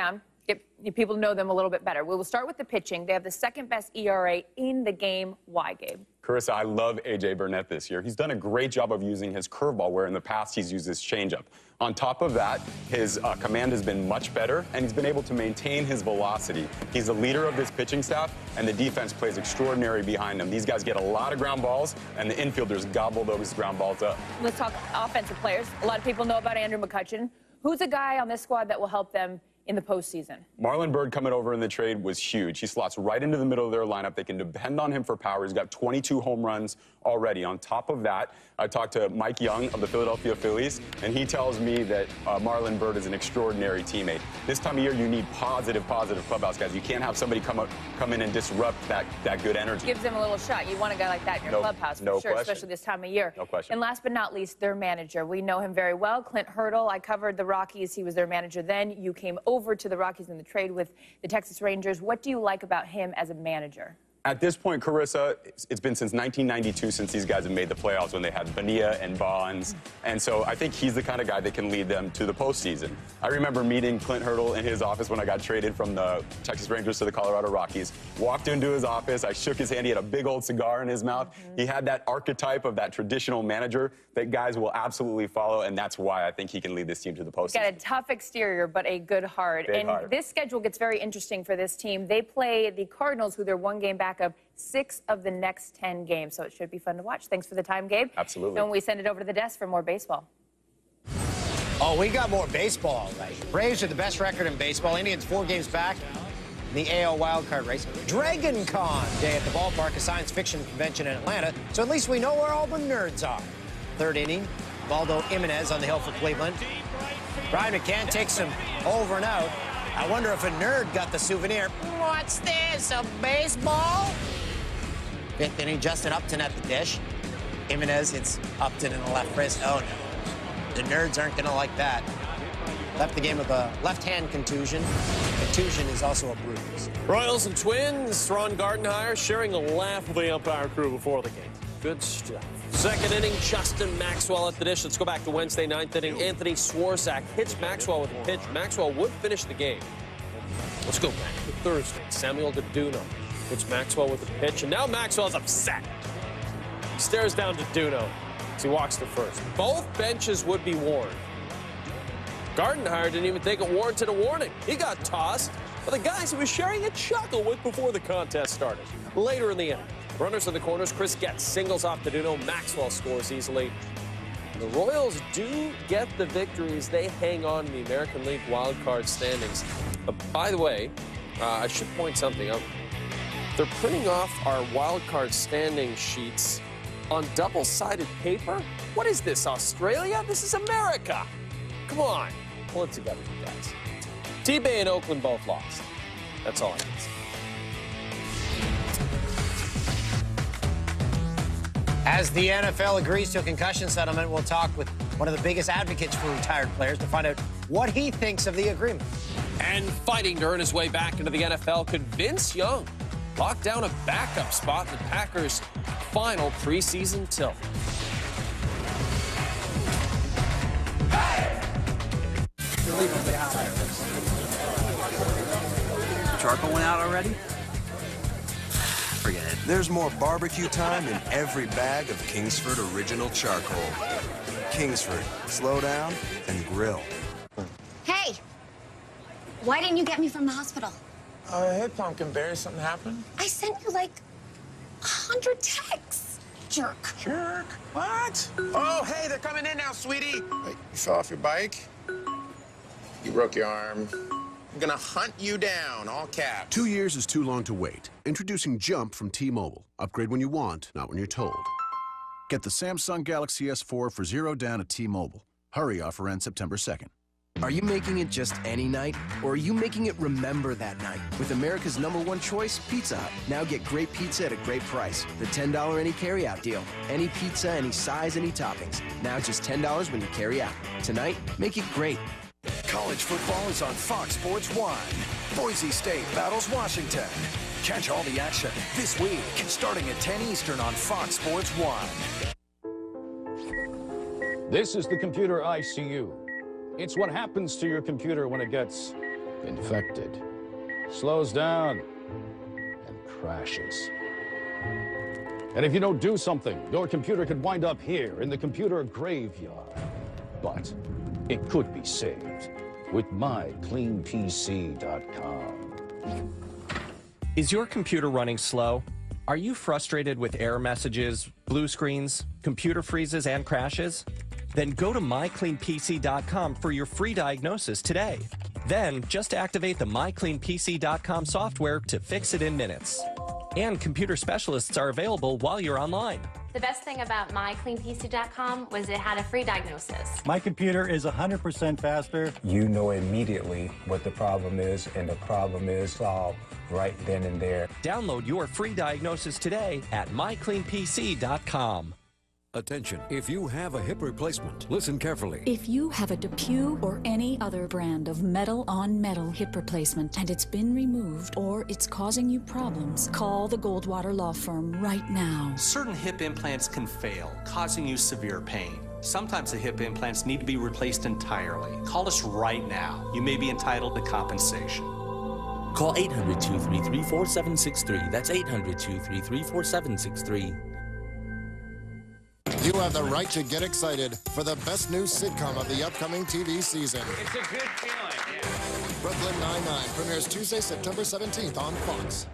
get people to know them a little bit better. We will start with the pitching. They have the second best E R A in the game. Why, Gabe? Carissa, I love A J Burnett this year. He's done a great job of using his curveball, where in the past he's used his changeup. On top of that, his uh, command has been much better, and he's been able to maintain his velocity. He's the leader of this pitching staff, and the defense plays extraordinary behind him. These guys get a lot of ground balls, and the infielders gobble those ground balls up. Let's talk offensive players. A lot of people know about Andrew McCutchen. Who's a guy on this squad that will help them in the postseason? Marlon Byrd coming over in the trade was huge. He slots right into the middle of their lineup. They can depend on him for power. He's got twenty-two home runs already. On top of that, I talked to Mike Young of the Philadelphia Phillies, and he tells me that uh, Marlon Byrd is an extraordinary teammate. This time of year, you need positive, positive clubhouse guys. You can't have somebody come up, come in and disrupt that, that good energy. Gives them a little shot. You want a guy like that in your No- clubhouse, for no sure, question. especially this time of year. No question. And last but not least, their manager. We know him very well, Clint Hurdle. I covered the Rockies. He was their manager then. You came over to the Rockies in the trade with the Texas Rangers. What do you like about him as a manager? At this point, Carissa, it's, it's been since nineteen ninety-two since these guys have made the playoffs, when they had Bonilla and Bonds. And so I think he's the kind of guy that can lead them to the postseason. I remember meeting Clint Hurdle in his office when I got traded from the Texas Rangers to the Colorado Rockies. Walked into his office, I shook his hand, he had a big old cigar in his mouth. Mm-hmm. He had that archetype of that traditional manager that guys will absolutely follow, and that's why I think he can lead this team to the postseason. Got a tough exterior, but a good heart. Big and heart. This schedule gets very interesting for this team. They play the Cardinals, who they're one game back of six of the next ten games, so it should be fun to watch. Thanks for the time, Gabe. Absolutely. And we send it over to the desk for more baseball. Oh, we got more baseball, right? Braves are the best record in baseball. Indians four games back in the A L wildcard race. Dragon Con Day at the ballpark, a science fiction convention in Atlanta, so at least we know where all the nerds are. Third inning, Baldo Jimenez on the hill for Cleveland. Brian McCann takes him over and out. I wonder if a nerd got the souvenir. What's this, a baseball? Fifth inning, Justin Upton at the dish. Jimenez hits Upton in the left wrist. Oh, no. The nerds aren't going to like that. Left the game with a left-hand contusion. Contusion is also a bruise. Royals and Twins, Ron Gardenhire sharing a laugh with the umpire crew before the game. Good stuff. Second inning, Justin Maxwell at the dish. Let's go back to Wednesday, ninth inning. Anthony Swarzak hits Maxwell with a pitch. Maxwell would finish the game. Let's go back to Thursday. Samuel Deduno hits Maxwell with a pitch, and now Maxwell's upset. He stares down Deduno as he walks to first. Both benches would be warned. Gardenhire didn't even think it warranted a warning. He got tossed by the guys he was sharing a chuckle with before the contest started. Later in the inning, runners in the corners, Chris Getz singles off Deduno. Maxwell scores easily. The Royals do get the victories. They hang on to the American League wild card standings. Uh, by the way, uh, I should point something out. They're printing off our wild card standing sheets on double-sided paper. What is this, Australia? This is America. Come on. Pull it together, you guys. T-Bay and Oakland both lost. That's all I can say. As the N F L agrees to a concussion settlement, we'll talk with one of the biggest advocates for retired players to find out what he thinks of the agreement. And fighting to earn his way back into the N F L, could Vince Young lock down a backup spot in the Packers' final preseason tilt? Charcoal went out already? Forget it. There's more barbecue time in every bag of Kingsford Original Charcoal. Kingsford, slow down and grill. Hey, why didn't you get me from the hospital? Uh, hey, Pumpkinberry, something happened? I sent you like a hundred texts. Jerk. Jerk? What? Oh, hey, they're coming in now, sweetie. Wait, you fell off your bike? You broke your arm. I'm gonna hunt you down, all caps. Two years is too long to wait. Introducing Jump from T-Mobile. Upgrade when you want, not when you're told. Get the Samsung Galaxy S four for zero down at T-Mobile. Hurry, offer ends September second. Are you making it just any night, or are you making it remember that night? With America's number one choice, Pizza Hut. Now get great pizza at a great price. The ten dollar any carryout deal. Any pizza, any size, any toppings. Now just ten dollars when you carry out. Tonight, make it great. College football is on Fox Sports one. Boise State battles Washington. Catch all the action this week, starting at ten Eastern on Fox Sports one. This is the Computer I C U. It's what happens to your computer when it gets infected, slows down, and crashes. And if you don't do something, your computer could wind up here in the computer graveyard. But it could be saved with my clean P C dot com. Is your computer running slow? Are you frustrated with error messages, blue screens, computer freezes, and crashes? Then go to my clean P C dot com for your free diagnosis today. Then just activate the my clean P C dot com software to fix it in minutes. And computer specialists are available while you're online. The best thing about my clean P C dot com was it had a free diagnosis. My computer is one hundred percent faster. You know immediately what the problem is, and the problem is solved right then and there. Download your free diagnosis today at my clean P C dot com. Attention, if you have a hip replacement, listen carefully. If you have a DePuy or any other brand of metal-on-metal hip replacement and it's been removed or it's causing you problems, call the Goldwater Law Firm right now. Certain hip implants can fail, causing you severe pain. Sometimes the hip implants need to be replaced entirely. Call us right now. You may be entitled to compensation. Call eight hundred, two three three, four seven six three. That's eight hundred, two three three, four seven six three. You have the right to get excited for the best new sitcom of the upcoming T V season. It's a good feeling, yeah. Brooklyn Nine-Nine premieres Tuesday, September seventeenth on Fox.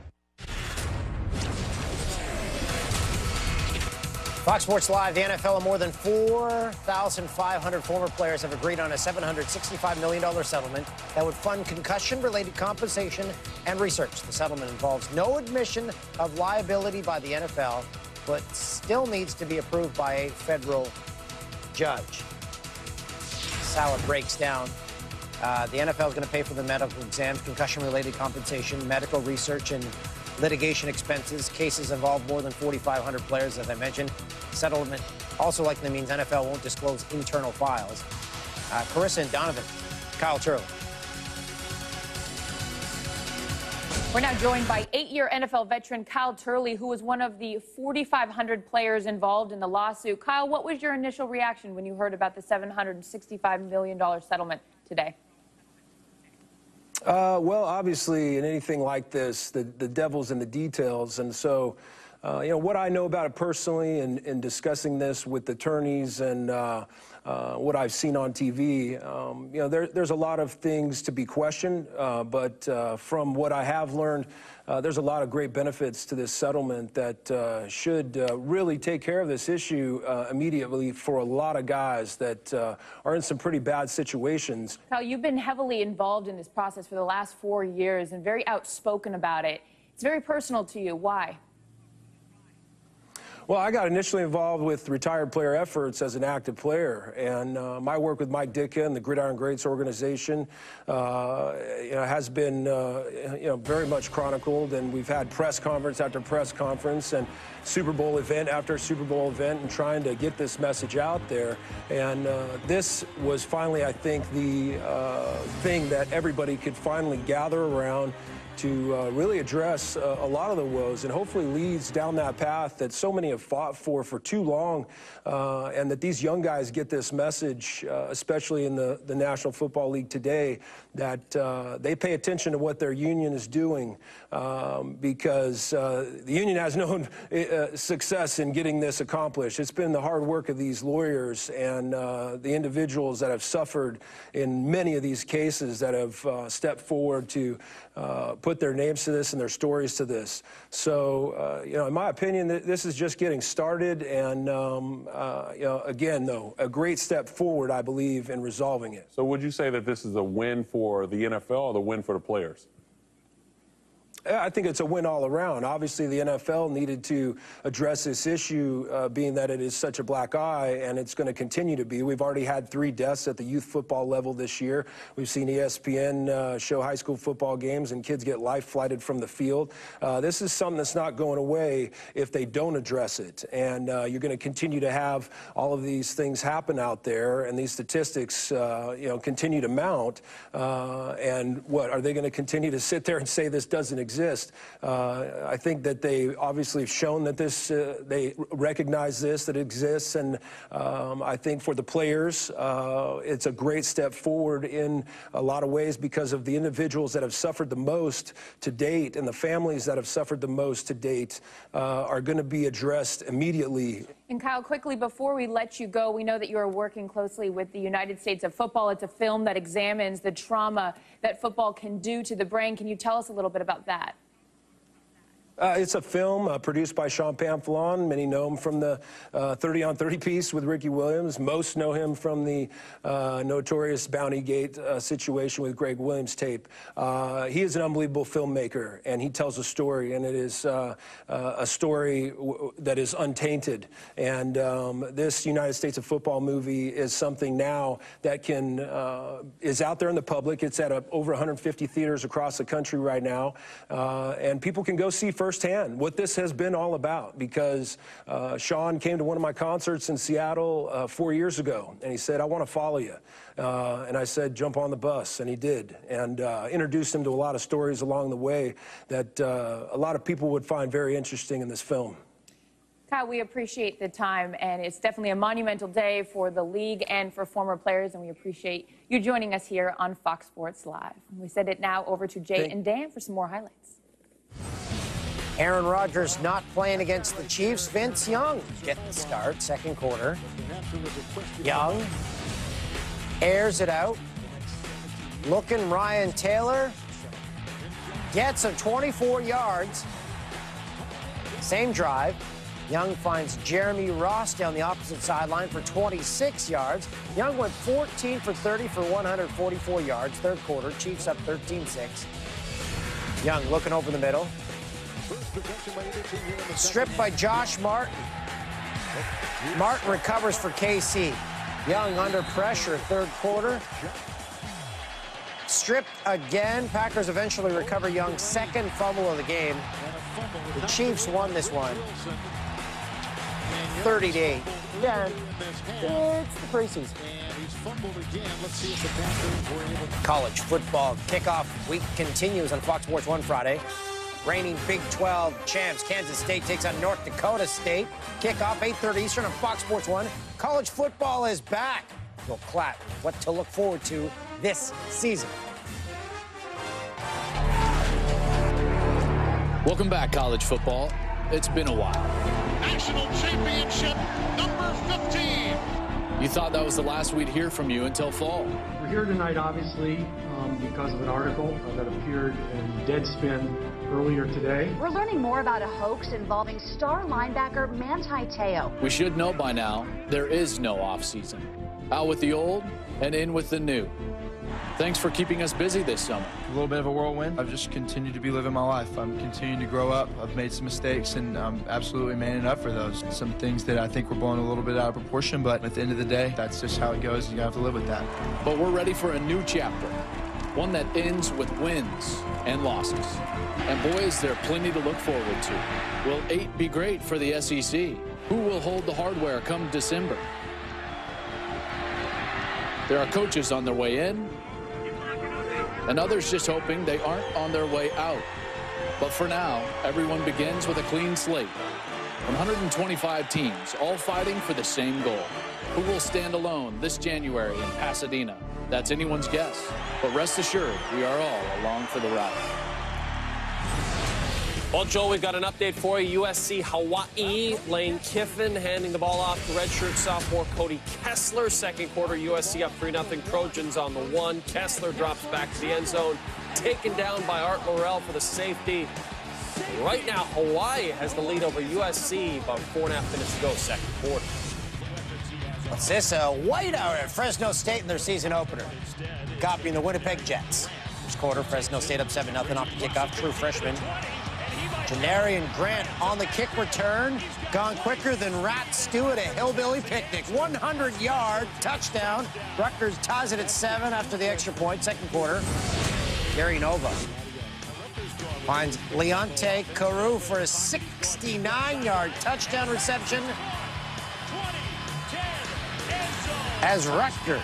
Fox Sports Live, the N F L, and more than four thousand five hundred former players have agreed on a seven hundred sixty-five million dollars settlement that would fund concussion-related compensation and research. The settlement involves no admission of liability by the N F L, but still needs to be approved by a federal judge. That's how it breaks down. Uh, the N F L is going to pay for the medical exams, concussion-related compensation, medical research, and litigation expenses. Cases involve more than forty-five hundred players, as I mentioned. Settlement also likely means N F L won't disclose internal files. Uh, Carissa and Donovan, Kyle Turley. We're now joined by eight-year N F L veteran Kyle Turley, who was one of the forty-five hundred players involved in the lawsuit. Kyle, what was your initial reaction when you heard about the seven hundred sixty-five million dollars settlement today? Uh, well, obviously, in anything like this, the, the devil's in the details. And so, uh, you know, what I know about it personally and, and discussing this with attorneys and uh, uh, what I've seen on T V, um, you know, there, there's a lot of things to be questioned. Uh, but uh, from what I have learned, uh, there's a lot of great benefits to this settlement that uh, should uh, really take care of this issue uh, immediately for a lot of guys that uh, are in some pretty bad situations. Kyle, you've been heavily involved in this process for the last four years and very outspoken about it. It's very personal to you. Why? Well, I got initially involved with retired player efforts as an active player, and uh, my work with Mike Ditka and the Gridiron Greats organization uh, you know, has been uh, you know, very much chronicled, and we've had press conference after press conference and Super Bowl event after Super Bowl event and trying to get this message out there. And uh, this was finally, I think, the uh, thing that everybody could finally gather around to uh, really address uh, a lot of the woes and hopefully leads down that path that so many have fought for for too long, uh, and that these young guys get this message, uh, especially in the, the National Football League today, that uh, they pay attention to what their union is doing, um, because uh, the union has known uh, success in getting this accomplished. It's been the hard work of these lawyers and uh, the individuals that have suffered in many of these cases that have uh, stepped forward to uh, put their names to this and their stories to this. So, uh, you know, in my opinion, th this is just getting started, and, um, uh, you know, again, though, a great step forward, I believe, in resolving it. So would you say that this is a win for the N F L or the win for the players? I think it's a win all around. Obviously, the N F L needed to address this issue, uh, being that it is such a black eye, and it's going to continue to be. We've already had three deaths at the youth football level this year. We've seen E S P N uh, show high school football games and kids get life flighted from the field. Uh, this is something that's not going away if they don't address it. And uh, you're going to continue to have all of these things happen out there, and these statistics, uh, you know, continue to mount. Uh, and what, are they going to continue to sit there and say this doesn't exist? exist. Uh, I think that they obviously have shown that this, uh, they recognize this, that it exists, and um, I think for the players, uh, it's a great step forward in a lot of ways because of the individuals that have suffered the most to date and the families that have suffered the most to date uh, are going to be addressed immediately. And Kyle, quickly before we let you go, we know that you are working closely with the United States of Football. It's a film that examines the trauma that football can do to the brain. Can you tell us a little bit about that? Uh, it's a film uh, produced by Sean Pamphilon. Many know him from the uh, thirty on thirty piece with Ricky Williams. Most know him from the uh, notorious Bounty Gate uh, situation with Greg Williams tape. Uh, he is an unbelievable filmmaker, and he tells a story, and it is uh, uh, a story w that is untainted. And um, this United States of Football movie is something now that can uh, is out there in the public. It's at a, over one hundred fifty theaters across the country right now, uh, and people can go see firsthand what this has been all about, because uh, Sean came to one of my concerts in Seattle uh, four years ago, and he said, I want to follow you. Uh, and I said, jump on the bus, and he did, and uh, introduced him to a lot of stories along the way that uh, a lot of people would find very interesting in this film. Kyle, we appreciate the time, and it's definitely a monumental day for the league and for former players, and we appreciate you joining us here on Fox Sports Live. We send it now over to Jay Thank and Dan for some more highlights. Aaron Rodgers not playing against the Chiefs. Vince Young getting the start, second quarter. Young airs it out. Looking Ryan Taylor. Gets him twenty-four yards. Same drive. Young finds Jeremy Ross down the opposite sideline for twenty-six yards. Young went fourteen for thirty for one hundred forty-four yards. Third quarter, Chiefs up thirteen six. Young looking over the middle. Stripped by Josh Martin. Martin recovers for K C. Young under pressure, third quarter. Stripped again. Packers eventually recover Young's second fumble of the game. The Chiefs won this one thirty to eight. Yeah, it's the preseason. College football kickoff week continues on Fox Sports one Friday. Reigning Big twelve champs, Kansas State takes on North Dakota State. Kickoff eight thirty Eastern on Fox Sports one. College football is back. We'll clap what to look forward to this season. Welcome back, college football. It's been a while. National championship number fifteen. You thought that was the last we'd hear from you until fall. We're here tonight, obviously, um, because of an article uh, that appeared in Deadspin earlier today. We're learning more about a hoax involving star linebacker Manti Te'o. We should know by now there is no offseason. Out with the old and in with the new. Thanks for keeping us busy this summer. A little bit of a whirlwind. I've just continued to be living my life. I'm continuing to grow up. I've made some mistakes, and I'm absolutely manning up for those. Some things that I think were blown a little bit out of proportion, but at the end of the day, that's just how it goes, and you have to live with that. But we're ready for a new chapter, one that ends with wins and losses. And boy, is there plenty to look forward to. Will eight be great for the S E C? Who will hold the hardware come December? There are coaches on their way in, and others just hoping they aren't on their way out. But for now, everyone begins with a clean slate. one hundred twenty-five teams, all fighting for the same goal. Who will stand alone this January in Pasadena? That's anyone's guess. But rest assured, we are all along for the ride. Well, Joel, we've got an update for you. U S C Hawaii. Lane Kiffin handing the ball off to redshirt sophomore Cody Kessler. Second quarter, U S C up three nothing. Trojans on the one. Kessler drops back to the end zone. Taken down by Art Laurel for the safety. Right now, Hawaii has the lead over U S C. About four and a half minutes to go, second quarter. What's this? A whiteout at Fresno State in their season opener. Copying the Winnipeg Jets. First quarter, Fresno State up seven nothing off the kickoff. True freshman. Janarian Grant on the kick return. Gone quicker than Rat Stew at a hillbilly picnic. one hundred yard touchdown. Rutgers ties it at seven after the extra point. Second quarter. Gary Nova finds Leonte Carew for a sixty-nine yard touchdown reception. As Rutgers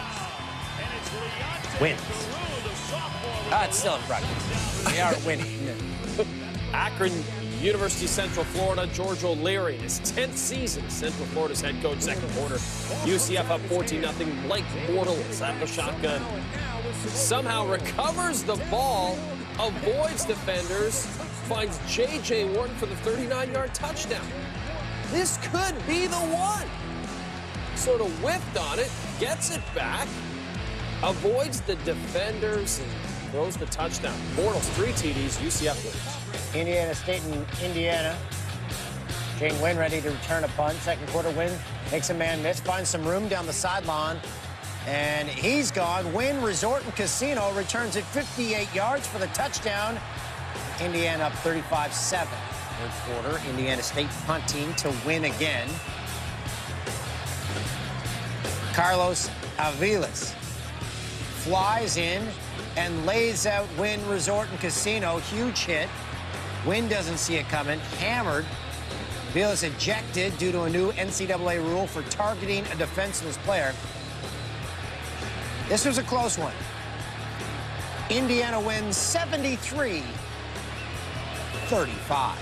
wins. Ah, it's still Rutgers. They are winning. Akron University, Central Florida, George O'Leary in his tenth season as Central Florida's head coach. Second quarter, U C F up fourteen nothing. Blake Bortles at the shotgun. Somehow recovers the ball, avoids defenders, finds J J Wharton for the thirty-nine yard touchdown. This could be the one. Sort of whiffed on it, gets it back, avoids the defenders, and throws the touchdown. Bortles, three T Ds, U C F wins. Indiana State and Indiana. Jane Wynn ready to return a punt. Second quarter, Wynn makes a man miss, finds some room down the sideline, and he's gone. Wynn Resort and Casino returns it fifty-eight yards for the touchdown. Indiana up thirty-five seven. Third quarter, Indiana State punting to win again. Carlos Aviles flies in and lays out Wynn Resort and Casino. Huge hit. Wynn doesn't see it coming. Hammered. Aviles ejected due to a new N C double A rule for targeting a defenseless player. This was a close one. Indiana wins seventy-three thirty-five.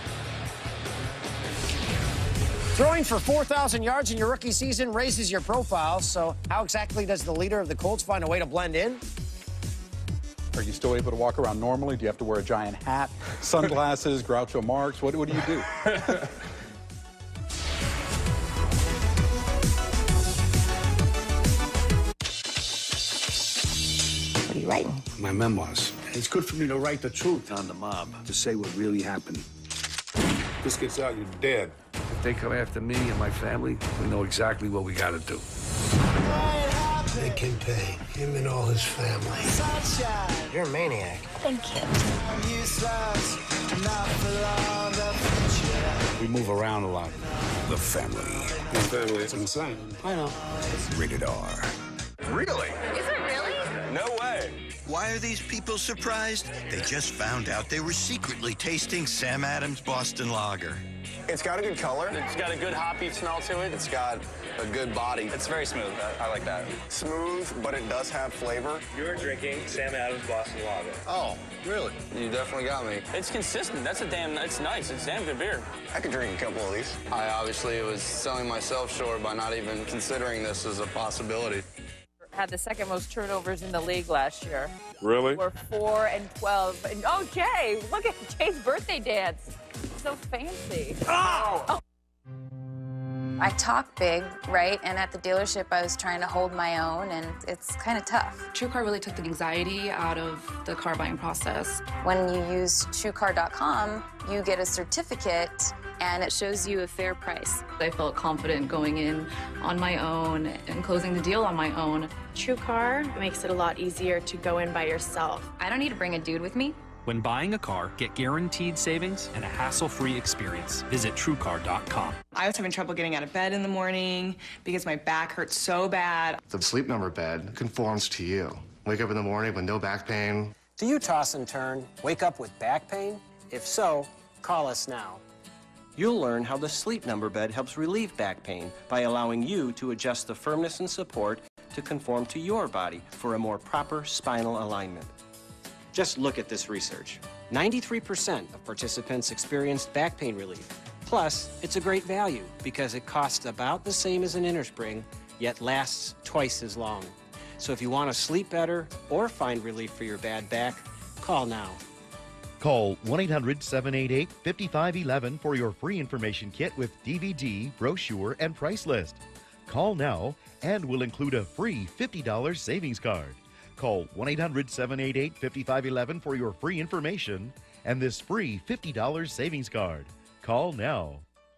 Throwing for four thousand yards in your rookie season raises your profile. So how exactly does the leader of the Colts find a way to blend in? Are you still able to walk around normally? Do you have to wear a giant hat, sunglasses, Groucho Marx? What, what do you do? What are you writing? My memoirs. It's good for me to write the truth on the mob, to say what really happened. This gets out, you're dead. If they come after me and my family, we know exactly what we gotta do. They can pay him and all his family. You're a maniac. Thank you. We move around a lot. The family. The family is insane. I know. Rated R. Really? Is it really? No way. Why are these people surprised? They just found out they were secretly tasting Sam Adams Boston Lager. It's got a good color. It's got a good hoppy smell to it. It's got a good body. It's very smooth. I, I like that. Smooth, but it does have flavor. You're drinking Sam Adams Boston Lager. Oh, really? You definitely got me. It's consistent. That's a damn, it's nice. It's damn good beer. I could drink a couple of these. I obviously was selling myself short by not even considering this as a possibility. Had the second most turnovers in the league last year. Really? We're four and twelve. And oh, Jay, look at Jay's birthday dance. So fancy. Oh! Oh. I talk big, right? And at the dealership, I was trying to hold my own, and it's kind of tough. TrueCar really took the anxiety out of the car buying process. When you use True Car dot com, you get a certificate, and it shows you a fair price. I felt confident going in on my own and closing the deal on my own. TrueCar makes it a lot easier to go in by yourself. I don't need to bring a dude with me. When buying a car, get guaranteed savings and a hassle-free experience. Visit True Car dot com. I was having trouble getting out of bed in the morning because my back hurt so bad. The Sleep Number bed conforms to you. Wake up in the morning with no back pain. Do you toss and turn, wake up with back pain? If so, call us now. You'll learn how the Sleep Number bed helps relieve back pain by allowing you to adjust the firmness and support to conform to your body for a more proper spinal alignment. Just look at this research. ninety-three percent of participants experienced back pain relief. Plus, it's a great value because it costs about the same as an innerspring, yet lasts twice as long. So if you want to sleep better or find relief for your bad back, call now. Call one eight hundred, seven eight eight, five five one one for your free information kit with D V D, brochure, and price list. Call now and we'll include a free fifty dollar savings card. Call one eight hundred, seven eight eight, five five one one for your free information and this free fifty dollar savings card. Call now.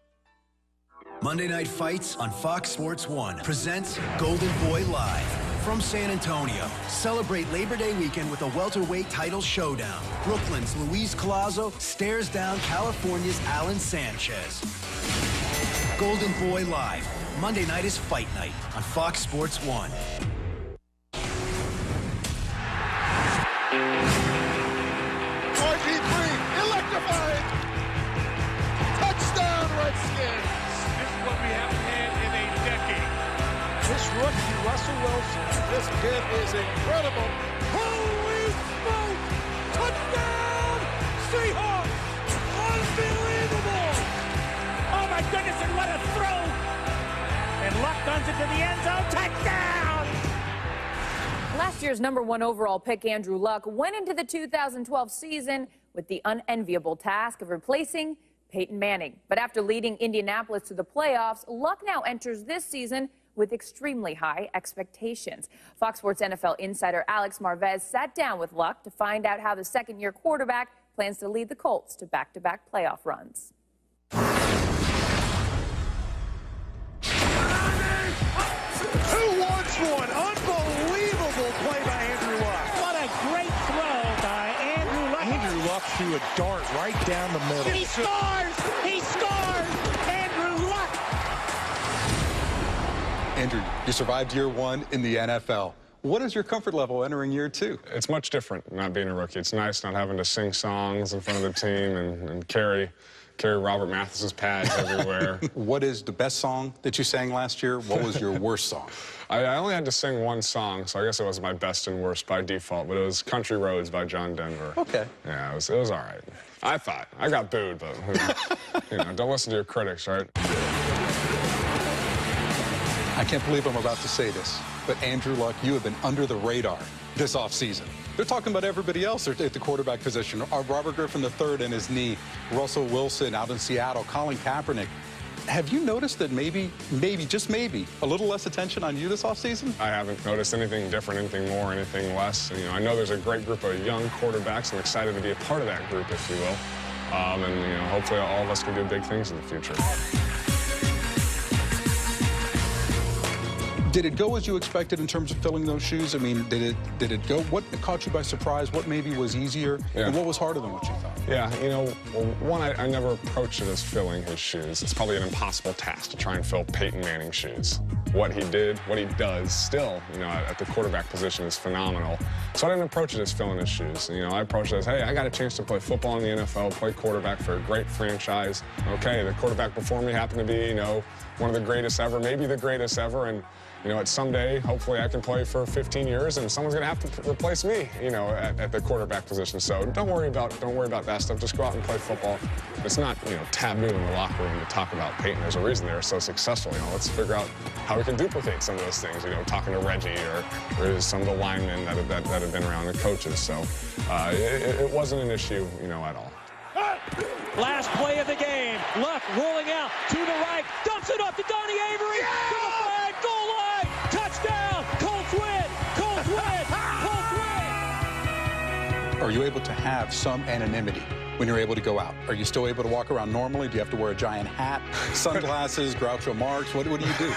Monday Night Fights on Fox Sports one presents Golden Boy Live from San Antonio. Celebrate Labor Day weekend with a welterweight title showdown. Brooklyn's Luis Collazo stares down California's Alan Sanchez. Golden Boy Live. Monday night is Fight Night on Fox Sports one. R G three, electrifying. Touchdown, Redskins. This is what we haven't had in a decade. This rookie, Russell Wilson, this kid is incredible. Holy smoke! Touchdown, Seahawks! year's number one overall pick, Andrew Luck, went into the two thousand twelve season with the unenviable task of replacing Peyton Manning. But after leading Indianapolis to the playoffs, Luck now enters this season with extremely high expectations. Fox Sports N F L insider Alex Marvez sat down with Luck to find out how the second-year quarterback plans to lead the Colts to back-to-back playoff runs. Who wants one? Unbelievable play by Andrew Luck. What a great throw by Andrew Luck. Andrew Luck threw a dart right down the middle. He scores! He scores! Andrew Luck! Andrew, you survived year one in the N F L. What is your comfort level entering year two? It's much different not being a rookie. It's nice not having to sing songs in front of the team and, and carry, carry Robert Mathis's pads everywhere. What is the best song that you sang last year? What was your worst song? I, I only had to sing one song, so I guess it was my best and worst by default, but it was Country Roads by John Denver. Okay. Yeah, it was, it was all right. I thought. I got booed, but, you know, don't listen to your critics, right? I can't believe I'm about to say this, but Andrew Luck, you have been under the radar this offseason. They're talking about everybody else at the quarterback position. Robert Griffin the third and his knee, Russell Wilson out in Seattle, Colin Kaepernick. Have you noticed that maybe, maybe, just maybe, a little less attention on you this offseason? I haven't noticed anything different, anything more, anything less. You know, I know there's a great group of young quarterbacks. I'm excited to be a part of that group, if you will. Um, and, you know, hopefully all of us can do big things in the future. Did it go as you expected in terms of filling those shoes? I mean, did it did it go? What caught you by surprise? What maybe was easier? Yeah. And what was harder than what you thought? Yeah, you know, well, one, I, I never approached it as filling his shoes. It's probably an impossible task to try and fill Peyton Manning's shoes. What he did, what he does still, you know, at, at the quarterback position is phenomenal. So I didn't approach it as filling his shoes. You know, I approached it as, hey, I got a chance to play football in the N F L, play quarterback for a great franchise. Okay, the quarterback before me happened to be, you know, one of the greatest ever, maybe the greatest ever, and you know, at someday, hopefully I can play for fifteen years and someone's gonna have to replace me, you know, at, at the quarterback position. So don't worry about don't worry about that stuff. Just go out and play football. It's not, you know, taboo in the locker room to talk about Peyton. There's a reason they're so successful. You know, let's figure out how we can duplicate some of those things. You know, talking to Reggie or, or some of the linemen that, that, that have been around, the coaches. So uh, it, it wasn't an issue, you know, at all. Last play of the game. Luck rolling out to the right. Dumps it off to Donnie Avery. Yeah! To the flag. Goal line. Touchdown. Colts win. Colts win. Colts win. Are you able to have some anonymity when you're able to go out? Are you still able to walk around normally? Do you have to wear a giant hat, sunglasses, Groucho Marx? What, what do you do?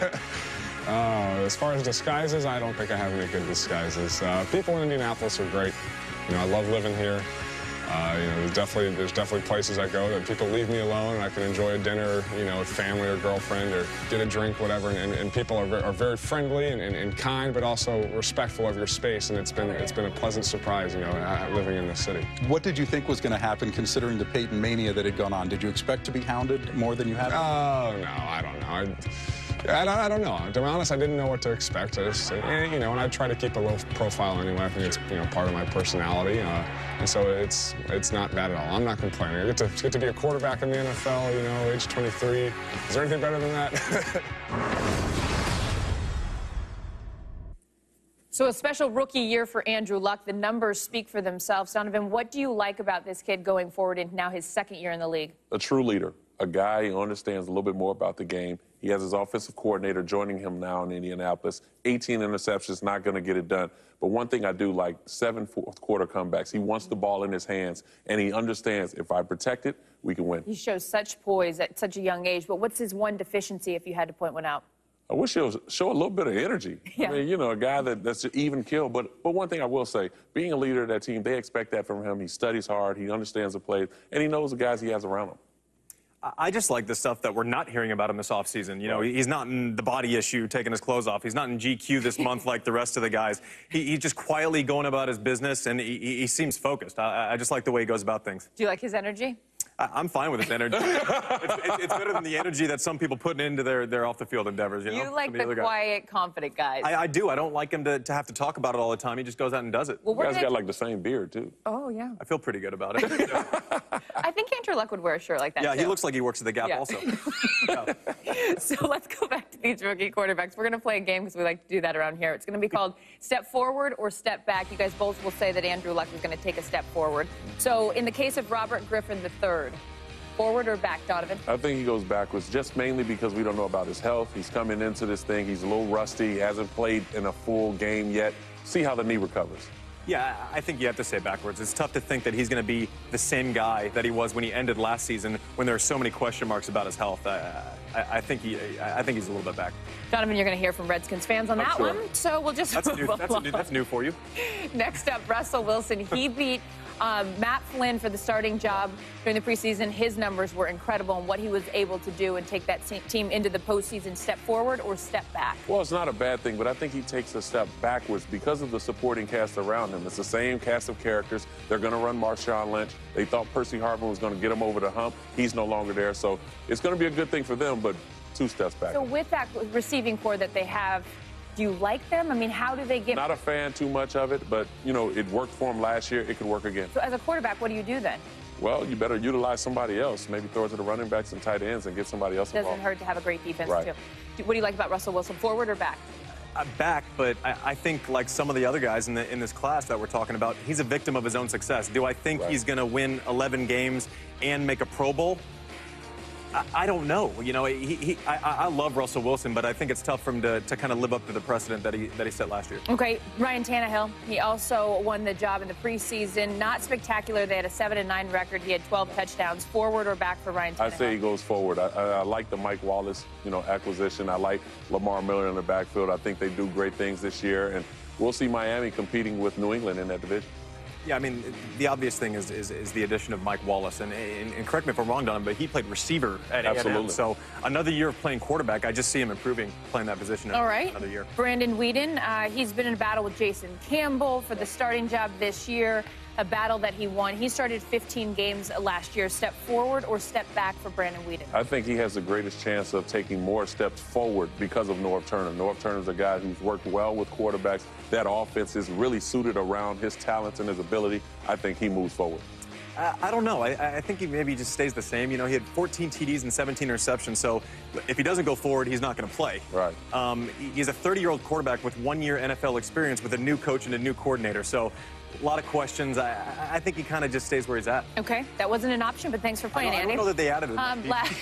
Uh, as far as disguises, I don't think I have any good disguises. Uh, people in Indianapolis are great. You know, I love living here. Uh, you know, there's definitely there's definitely places I go that people leave me alone and I can enjoy a dinner, you know, with family or girlfriend or get a drink, whatever. And, and people are, are very friendly and, and, and kind, but also respectful of your space. And it's been it's been a pleasant surprise, you know, living in this city. What did you think was going to happen, considering the Peyton mania that had gone on? Did you expect to be hounded more than you have? Oh no, I don't know. I, I don't, I don't know. To be honest, I didn't know what to expect. I just, eh, you know, and I try to keep a low profile anyway. I think it's, you know, part of my personality, uh, and so it's it's not bad at all. I'm not complaining. I get to get to be a quarterback in the N F L, you know, age twenty-three. Is there anything better than that? So a special rookie year for Andrew Luck. The numbers speak for themselves. Donovan, what do you like about this kid going forward into now his second year in the league? A true leader, a guy who understands a little bit more about the game. He has his offensive coordinator joining him now in Indianapolis. eighteen interceptions, not going to get it done. But one thing I do like, seven fourth quarter comebacks. He wants the ball in his hands, and he understands if I protect it, we can win. He shows such poise at such a young age, but what's his one deficiency if you had to point one out? I wish he'll show a little bit of energy. Yeah. I mean, you know, a guy that, that's even kill. But, but one thing I will say, being a leader of that team, they expect that from him. He studies hard, he understands the plays, and he knows the guys he has around him. I just like the stuff that we're not hearing about him this offseason. You know, he's not in the body issue, taking his clothes off. He's not in G Q this month like the rest of the guys. He, he's just quietly going about his business, and he, he seems focused. I, I just like the way he goes about things. Do you like his energy? I, I'm fine with his energy. it's, it's, it's better than the energy that some people put into their, their off-the-field endeavors. You, know? You like Some the of other guys. quiet, confident guys. I, I do. I don't like him to, to have to talk about it all the time. He just goes out and does it. Well, You guys they- got like the same beard, too. Oh, yeah. I feel pretty good about it. I think Andrew Luck would wear a shirt like that, yeah, too. he looks like he works at the Gap Yeah. also. So let's go back to these rookie quarterbacks. We're going to play a game because we like to do that around here. It's going to be called Step Forward or Step Back. You guys both will say that Andrew Luck is going to take a step forward. So in the case of Robert Griffin the third, forward or back, Donovan? I think he goes backwards, just mainly because we don't know about his health. He's coming into this thing. He's a little rusty. He hasn't played in a full game yet. See how the knee recovers. Yeah, I think you have to say backwards. It's tough to think that he's going to be the same guy that he was when he ended last season, when there are so many question marks about his health. I, I, I think he, I think he's a little bit back. Donovan, you're going to hear from Redskins fans on I'm that sure. one. So we'll just That's move new, that's, a new, that's new for you. Next up, Russell Wilson. He beat um, Matt Flynn for the starting job during the preseason. His numbers were incredible and what he was able to do and take that team into the postseason. Step forward or step back? Well, it's not a bad thing, but I think he takes a step backwards because of the supporting cast around him. It's the same cast of characters. They're going to run Marshawn Lynch. They thought Percy Harvin was going to get him over the hump. He's no longer there, so it's going to be a good thing for them, but two steps back. So with that receiving core that they have, do you like them? I mean, how do they get... Not a fan too much of it, but, you know, it worked for him last year. It could work again. So as a quarterback, what do you do then? Well, you better utilize somebody else. Maybe throw it to the running backs and tight ends and get somebody else Doesn't involved. hurt to have a great defense, Right. too. Do- What do you like about Russell Wilson, forward or back? Uh, back, but I, I think like some of the other guys in, the, in this class that we're talking about, he's a victim of his own success. Do I think Right. he's going to win eleven games and make a Pro Bowl? I, I don't know. You know, he, he, I, I love Russell Wilson, but I think it's tough for him to, to kind of live up to the precedent that he that he set last year. Okay, Ryan Tannehill. He also won the job in the preseason. Not spectacular. They had a seven and nine record. He had twelve touchdowns. Forward or back for Ryan Tannehill? I say he goes forward. I, I, I like the Mike Wallace, you know, acquisition. I like Lamar Miller in the backfield. I think they do great things this year, and we'll see Miami competing with New England in that division. Yeah, I mean, the obvious thing is is, is the addition of Mike Wallace, and, and, and correct me if I'm wrong, Don, but he played receiver at A and M. Absolutely. So another year of playing quarterback, I just see him improving playing that position. All right. Another year. Brandon Whedon, uh, he's been in a battle with Jason Campbell for the starting job this year, a battle that he won. He started fifteen games last year. Step forward or step back for Brandon Whedon? I think he has the greatest chance of taking more steps forward because of Norv Turner. Norv Turner's a guy who's worked well with quarterbacks. That offense is really suited around his talents and his ability. I think he moves forward. Uh, I don't know. I, I think he maybe just stays the same. You know, he had fourteen T Ds and seventeen interceptions, so if he doesn't go forward, he's not going to play. Right. Um, he's a thirty-year-old quarterback with one-year N F L experience with a new coach and a new coordinator, so a lot of questions. I, I think he kind of just stays where he's at. Okay, that wasn't an option, but thanks for playing, I don't, Andy. I don't know that they added it. Um, last,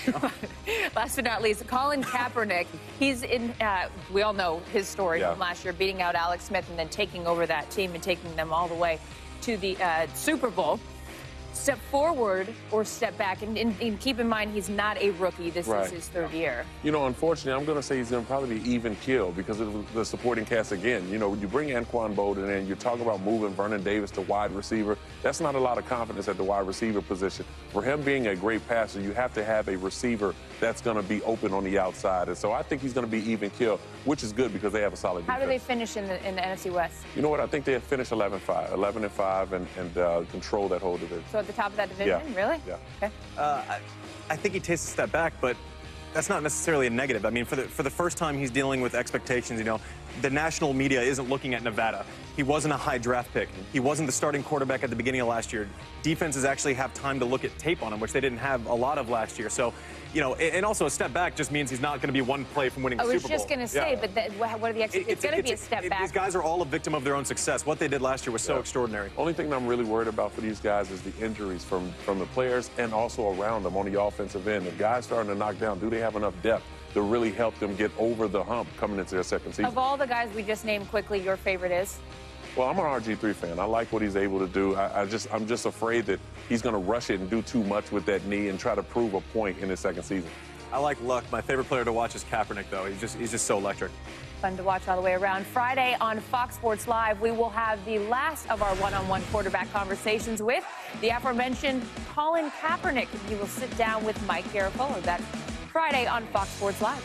last but not least, Colin Kaepernick. He's in, uh, we all know his story Yeah. from last year, beating out Alex Smith and then taking over that team and taking them all the way to the uh, Super Bowl. Step forward or step back? And, and, and keep in mind, he's not a rookie. This Right. is his third year. You know, unfortunately, I'm going to say he's going to probably be even kill because of the supporting cast again. You know, when you bring Anquan Bolden in, you talk about moving Vernon Davis to wide receiver. That's not a lot of confidence at the wide receiver position. For him being a great passer, you have to have a receiver that's going to be open on the outside. And so I think he's going to be even kill, which is good because they have a solid How defense. do they finish in the, in the N F C West? You know what? I think they have finished eleven and five, eleven and five, and, and uh, control that whole division. So at the top of that division? Yeah. Really? Yeah. Okay. Uh, I, I think he takes a step back, but that's not necessarily a negative. I mean, for the for the first time, he's dealing with expectations. You know, the national media isn't looking at Nevada. He wasn't a high draft pick. He wasn't the starting quarterback at the beginning of last year. Defenses actually have time to look at tape on him, which they didn't have a lot of last year. So, you know, and also a step back just means he's not going to be one play from winning I the was Super Bowl. just going to say, Yeah. but that, what are the ex- It- it's, going to be a it's- step it- back. These guys are all a victim of their own success. What they did last year was so Yeah. extraordinary. Only thing I'm really worried about for these guys is the injuries from, from the players and also around them on the offensive end. If guys starting to knock down, do they have enough depth to really help them get over the hump coming into their second season? Of all the guys we just named quickly, your favorite is? Well, I'm an R G three fan. I like what he's able to do. I, I just, I'm just afraid that he's going to rush it and do too much with that knee and try to prove a point in his second season. I like Luck. My favorite player to watch is Kaepernick, though. He's just, he's just so electric. Fun to watch all the way around. Friday on Fox Sports Live, we will have the last of our one-on-one quarterback conversations with the aforementioned Colin Kaepernick. He will sit down with Mike Garafolo. That's Friday on Fox Sports Live.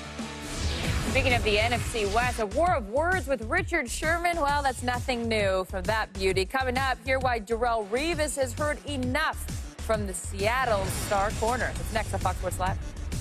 Speaking of the N F C West, a war of words with Richard Sherman. Well, that's nothing new from that beauty. Coming up, hear why Darrelle Revis has heard enough from the Seattle Star Corner. It's next on Fox Sports Live.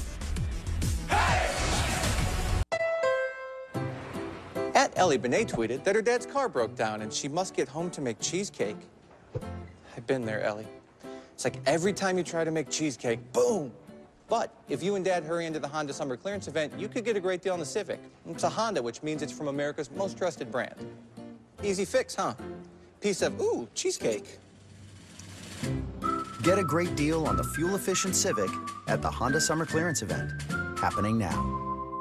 At Ellie Benet tweeted that her dad's car broke down and she must get home to make cheesecake. I've been there, Ellie. It's like every time you try to make cheesecake, boom! But if you and Dad hurry into the Honda Summer Clearance event, you could get a great deal on the Civic. It's a Honda, which means it's from America's most trusted brand. Easy fix, huh? Piece of, ooh, cheesecake. Get a great deal on the fuel-efficient Civic at the Honda Summer Clearance event, happening now.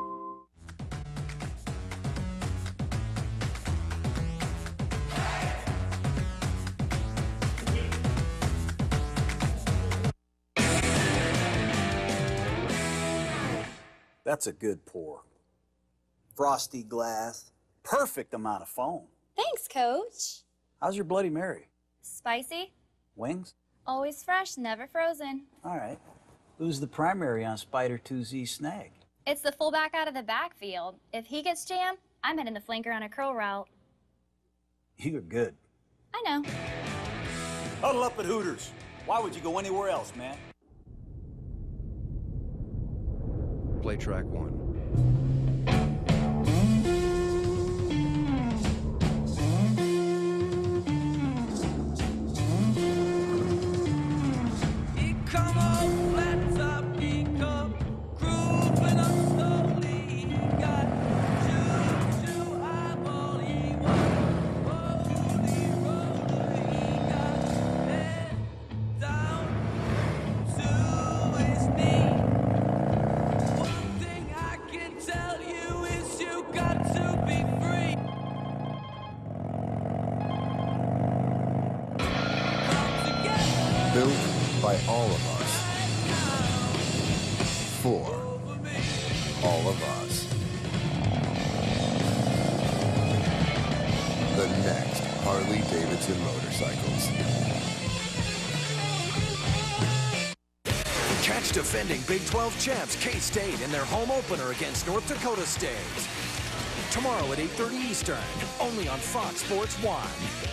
That's a good pour. Frosty glass, perfect amount of foam. Thanks, Coach. How's your Bloody Mary? Spicy, Wings? always fresh, never frozen. All right. Who's the primary on Spider two Z Snag? It's the fullback out of the backfield. If he gets jammed, I'm hitting the flanker on a curl route. You're good. I know. Huddle up at Hooters. Why would you go anywhere else, man? Play track one. Built by all of us. For all of us. The next Harley-Davidson motorcycles. Catch defending Big twelve champs K-State in their home opener against North Dakota State. Tomorrow at eight thirty Eastern, only on Fox Sports one.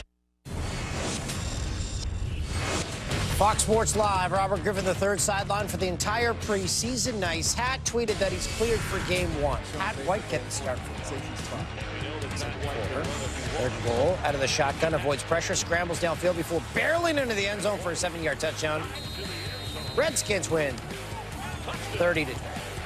Fox Sports Live, Robert Griffin the third sideline for the entire preseason. Nice hat, tweeted that he's cleared for game one. Pat White get the start for the Safeties talk. Third goal out of the shotgun, avoids pressure, scrambles downfield before barreling into the end zone for a seven-yard touchdown. Redskins win thirty to ten.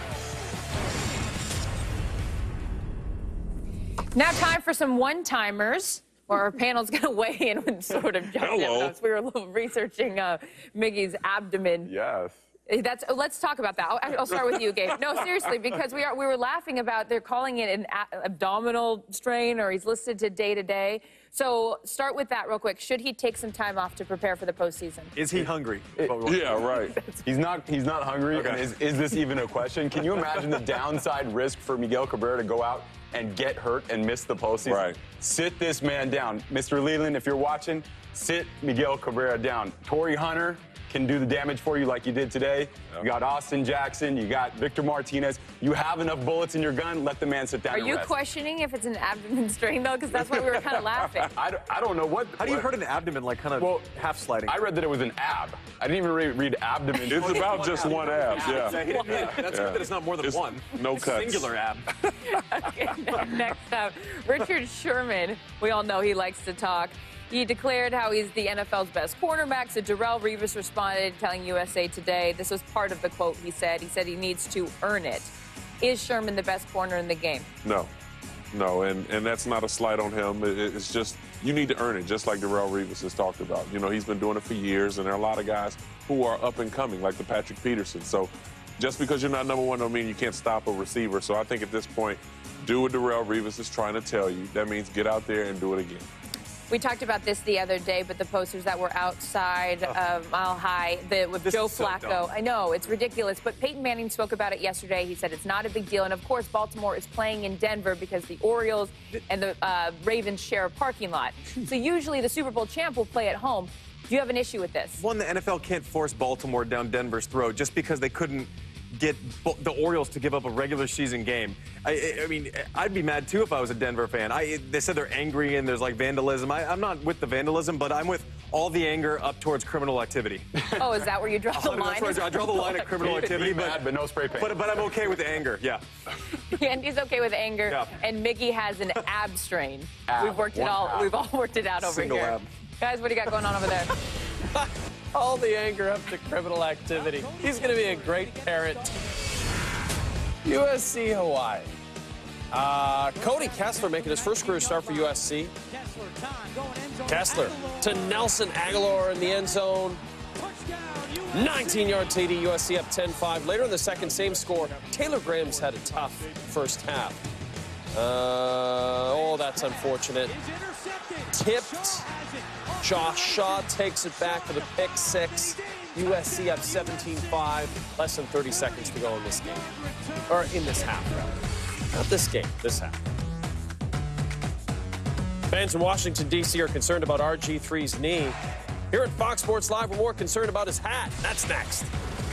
Now time for some one-timers. Or our panel's going to weigh in with sort of jump notes. We were a little researching uh, Miggy's abdomen. Yes. That's. Oh, let's talk about that. I'll, I'll start with you, Gabe. No, seriously, because we are we were laughing about they're calling it an a abdominal strain, or he's listed to day to day. So start with that real quick. Should he take some time off to prepare for the postseason? Is he hungry? Yeah, right. He's not. He's not hungry. Okay. And is, is this even a question? Can you imagine the downside risk for Miguel Cabrera to go out and get hurt and miss the postseason? Right. Sit this man down, Mister Leland. If you're watching, sit Miguel Cabrera down. Torrey Hunter can do the damage for you like you did today. Yep. You got Austin Jackson. You got Victor Martinez. You have enough bullets in your gun. Let the man sit down. Are and you rest. questioning if it's an abdomen strain though? Because that's why we were kind of laughing. I, don't, I don't know what. How do you what, hurt an abdomen like kind of well, half sliding? I read that it was an ab. I didn't even read, read abdomen. It's about just one ab. Yeah. That's yeah. good that it's not more than it's one. No it's cuts. Singular ab. Okay, next up, Richard Sherman. We all know he likes to talk. He declared how he's the N F L's best cornerback. So Darrelle Revis responded, telling U S A Today, this was part of the quote he said. He said he needs to earn it. Is Sherman the best corner in the game? No. No, and, and that's not a slight on him. It, it's just, you need to earn it, just like Darrelle Revis has talked about. You know, he's been doing it for years, and there are a lot of guys who are up and coming, like the Patrick Peterson. So just because you're not number one don't mean you can't stop a receiver. So I think at this point, do what Darrelle Revis is trying to tell you. That means get out there and do it again. We talked about this the other day, but the posters that were outside of Mile High the, with This Joe is so Flacco. dumb. I know, it's ridiculous, but Peyton Manning spoke about it yesterday. He said it's not a big deal. And, of course, Baltimore is playing in Denver because the Orioles and the uh, Ravens share a parking lot. So usually the Super Bowl champ will play at home. Do you have an issue with this? One, the N F L can't force Baltimore down Denver's throat just because they couldn't get the Orioles to give up a regular season game. I, I mean, I'd be mad too if I was a Denver fan. I, they said they're angry and there's like vandalism. I, I'm not with the vandalism, but I'm with all the anger up towards criminal activity. Oh, is that where you draw the Oh, line? That's where I draw, I draw the line at criminal activity, but, mad, but no spray paint. But, but I'm okay with the anger, yeah. Andy's okay with anger, Yeah. and Mickey has an ab strain. Ab, we've worked it one all. ab. We've all worked it out over Single here. ab. Guys, what do you got going on over there? All the anger up to criminal activity. He's going to be a great parent. U S C Hawaii. Uh, Cody Kessler making his first career start for U S C. Kessler to Nelson Aguilar in the end zone. nineteen yard T D, U S C up ten five. Later in the second, same score. Taylor Graham's had a tough first half. Uh, oh, that's unfortunate. Tipped. Josh Shaw takes it back for the pick six. U S C up seventeen five. Less than thirty seconds to go in this game. Or in this half, rather. Not this game, this half. Fans in Washington, D C are concerned about R G three's knee. Here at Fox Sports Live, we're more concerned about his hat. That's next.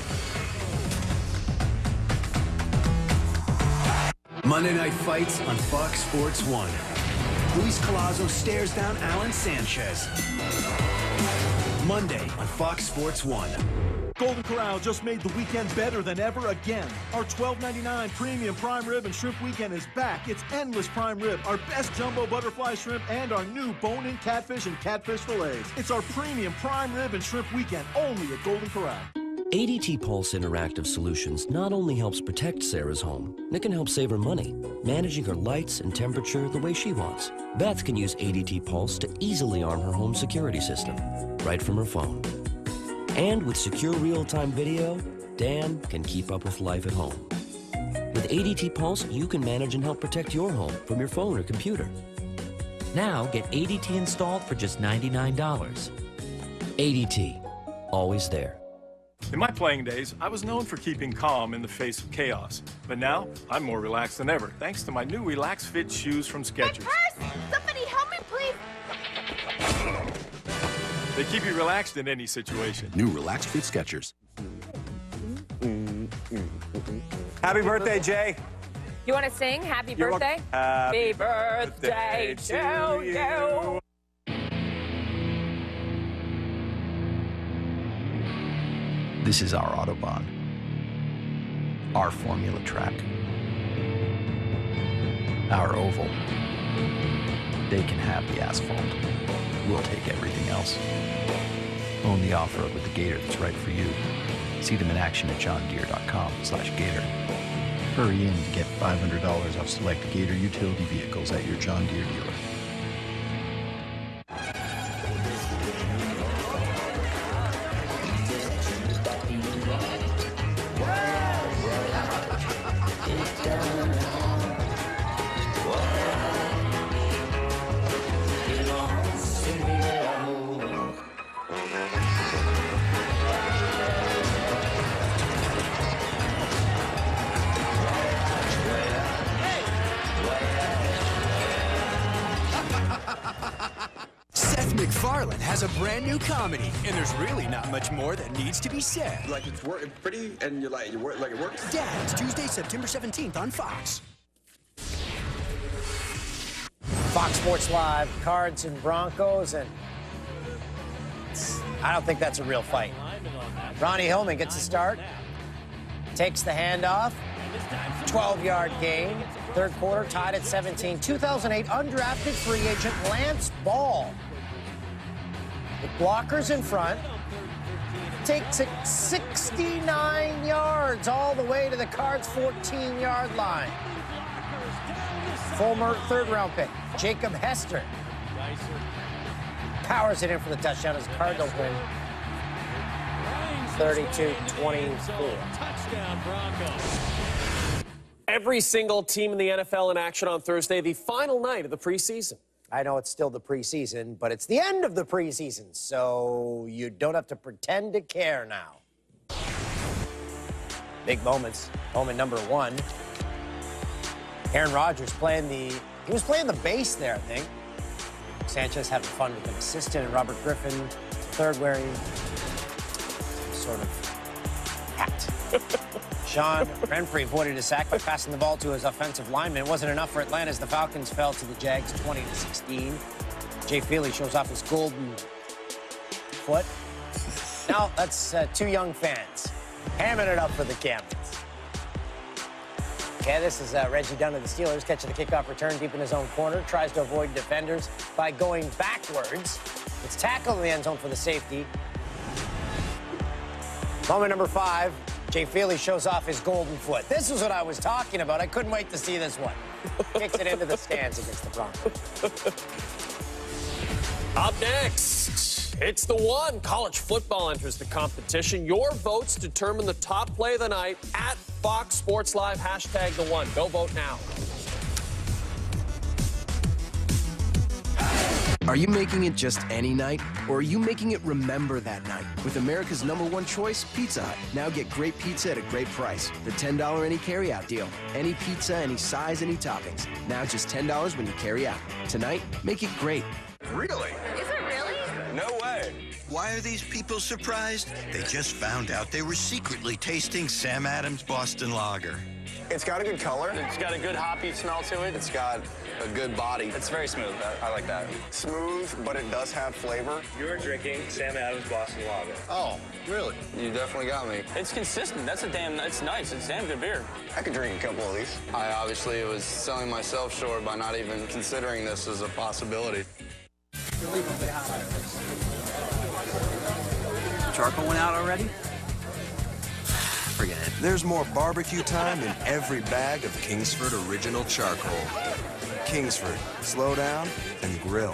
Monday Night Fights on Fox Sports one. Luis Collazo stares down Alan Sanchez. Monday on Fox Sports one. Golden Corral just made the weekend better than ever again. Our twelve ninety-nine premium prime rib and shrimp weekend is back. It's endless prime rib, our best jumbo butterfly shrimp, and our new bone-in catfish and catfish fillets. It's our premium prime rib and shrimp weekend only at Golden Corral. A D T Pulse Interactive Solutions not only helps protect Sarah's home, it can help save her money, managing her lights and temperature the way she wants. Beth can use A D T Pulse to easily arm her home security system, right from her phone. And with secure real-time video, Dan can keep up with life at home. With A D T Pulse, you can manage and help protect your home from your phone or computer. Now get A D T installed for just ninety-nine dollars. A D T, always there. In my playing days, I was known for keeping calm in the face of chaos. But now, I'm more relaxed than ever, thanks to my new Relax Fit shoes from Skechers. My purse! Somebody help me, please! They keep you relaxed in any situation. New Relax Fit Skechers. Happy birthday, Jay. You want to sing Happy You're Birthday? Happy birthday to you. This is our Autobahn, our formula track, our oval. They can have the asphalt. We'll take everything else. Own the off-road with the Gator that's right for you. See them in action at john deere dot com slash gator. Hurry in to get five hundred dollars off select Gator utility vehicles at your John Deere dealer. MacFarlane has a brand new comedy, and there's really not much more that needs to be said. Like it's work, pretty, and you're like, you work like it works. Dads, Tuesday, September seventeenth on Fox. Fox Sports Live, Cards and Broncos, and I don't think that's a real fight. Ronnie Hillman gets a start, takes the handoff, twelve yard gain, third quarter tied at seventeen. two thousand eight undrafted free agent Lance Ball, with blockers in front, takes it sixty-nine yards all the way to the Cards' fourteen yard line. Former third round pick, Jacob Hester, powers it in for the touchdown as the Cardinals win thirty-two twenty-four. Every single team in the N F L in action on Thursday, the final night of the preseason. I know it's still the preseason, but it's the end of the preseason, so you don't have to pretend to care now. Big moments. Moment number one. Aaron Rodgers playing the, he was playing the bass there, I think. Sanchez having fun with an assistant, and Robert Griffin, third, wearing some sort of hat. Sean Renfrey avoided a sack by passing the ball to his offensive lineman. It wasn't enough for Atlanta as the Falcons fell to the Jags twenty to sixteen. Jay Feely shows off his golden foot. No, that's uh, two young fans hamming it up for the Camels. Okay, this is uh, Reggie Dunn of the Steelers catching the kickoff return deep in his own corner. Tries to avoid defenders by going backwards. It's tackled in the end zone for the safety. Moment number five, Jay Feely shows off his golden foot. This is what I was talking about. I couldn't wait to see this one. Kicks it into the stands against the Broncos. Up next, it's the one. College football enters the competition. Your votes determine the top play of the night at Fox Sports Live. Hashtag the one. Go vote now. Are you making it just any night, or are you making it remember that night? With America's number one choice, Pizza Hut. Now get great pizza at a great price. The ten dollar any carryout deal. Any pizza, any size, any toppings. Now just ten dollars when you carry out. Tonight, make it great. Really? Is it really? No way. Why are these people surprised? They just found out they were secretly tasting Sam Adams Boston Lager. It's got a good color. It's got a good hoppy smell to it. It's got a good body. It's very smooth. I, I like that. Smooth, but it does have flavor. You're drinking Sam Adams Boston Lager. Oh, really? You definitely got me. It's consistent. That's a damn, it's nice. It's damn good beer. I could drink a couple of these. I obviously was selling myself short by not even considering this as a possibility. Charcoal went out already? Forget it. There's more barbecue time in every bag of Kingsford Original Charcoal. Kingsford, slow down and grill.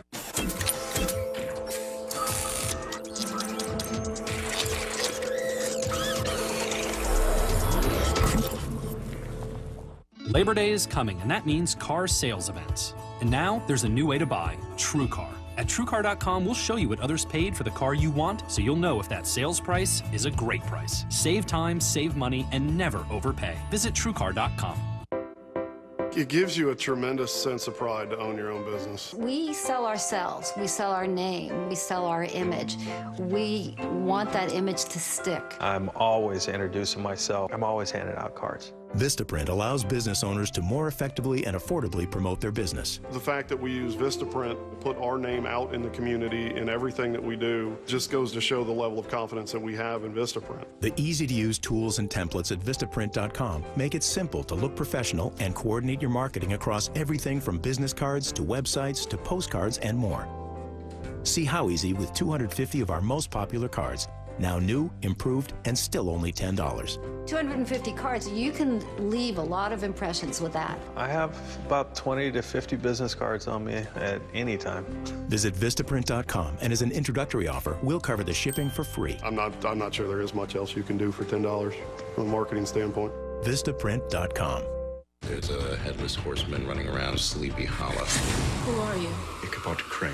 Labor Day is coming, and that means car sales events. And now there's a new way to buy, TrueCar. At True Car dot com, we'll show you what others paid for the car you want, so you'll know if that sales price is a great price. Save time, save money, and never overpay. Visit True Car dot com. It gives you a tremendous sense of pride to own your own business. We sell ourselves. We sell our name. We sell our image. We want that image to stick. I'm always introducing myself. I'm always handing out cards. Vistaprint allows business owners to more effectively and affordably promote their business. The fact that we use Vistaprint to put our name out in the community in everything that we do just goes to show the level of confidence that we have in Vistaprint. The easy-to-use tools and templates at Vistaprint dot com make it simple to look professional and coordinate your marketing across everything from business cards to websites to postcards and more. See how easy with two hundred fifty of our most popular cards. Now new, improved, and still only ten dollars. two hundred fifty cards, you can leave a lot of impressions with that. I have about twenty to fifty business cards on me at any time. Visit Vistaprint dot com, and as an introductory offer, we'll cover the shipping for free. I'm not, I'm not sure there is much else you can do for ten dollars from a marketing standpoint. Vistaprint dot com. There's a headless horseman running around Sleepy Hollow. Who are you? Ichabod Crane.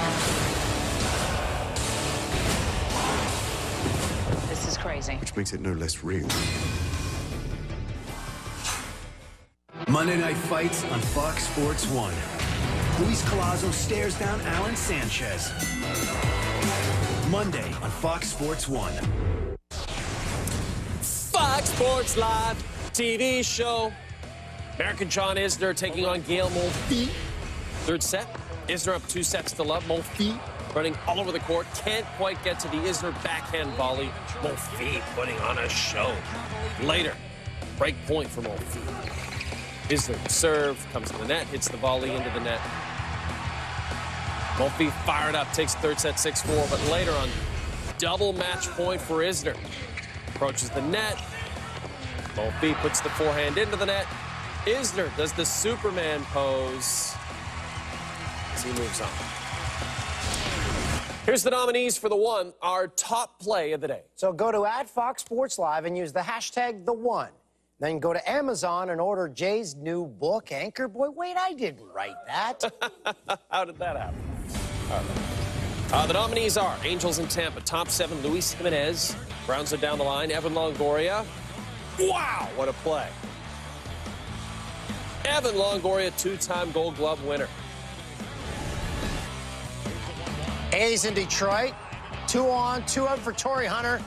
This is crazy. Which makes it no less real. Monday Night Fights on Fox Sports one. Luis Collazo stares down Alan Sanchez. Monday on Fox Sports one. Fox Sports Live T V show. American John Isner taking on Gael Monfils. Third set. Isner up two sets to love. Monfils running all over the court. Can't quite get to the Isner backhand volley. Monfils putting on a show. Later, break point for Monfils. Isner serve, comes to the net, hits the volley into the net. Monfils fired up, takes third set six four, but later on, double match point for Isner. Approaches the net. Monfils puts the forehand into the net. Isner does the Superman pose as he moves on. Here's the nominees for the one, our top play of the day. So go to at Fox Sports Live and use the hashtag the one. Then go to Amazon and order Jay's new book, Anchor Boy. Wait, I didn't write that. How did that happen? All right. Uh, the nominees are Angels in Tampa, top seven, Luis Jimenez. Browns are down the line, Evan Longoria. Wow, what a play. Evan Longoria, two-time Gold Glove winner. A's in Detroit. Two on, two out for Torrey Hunter.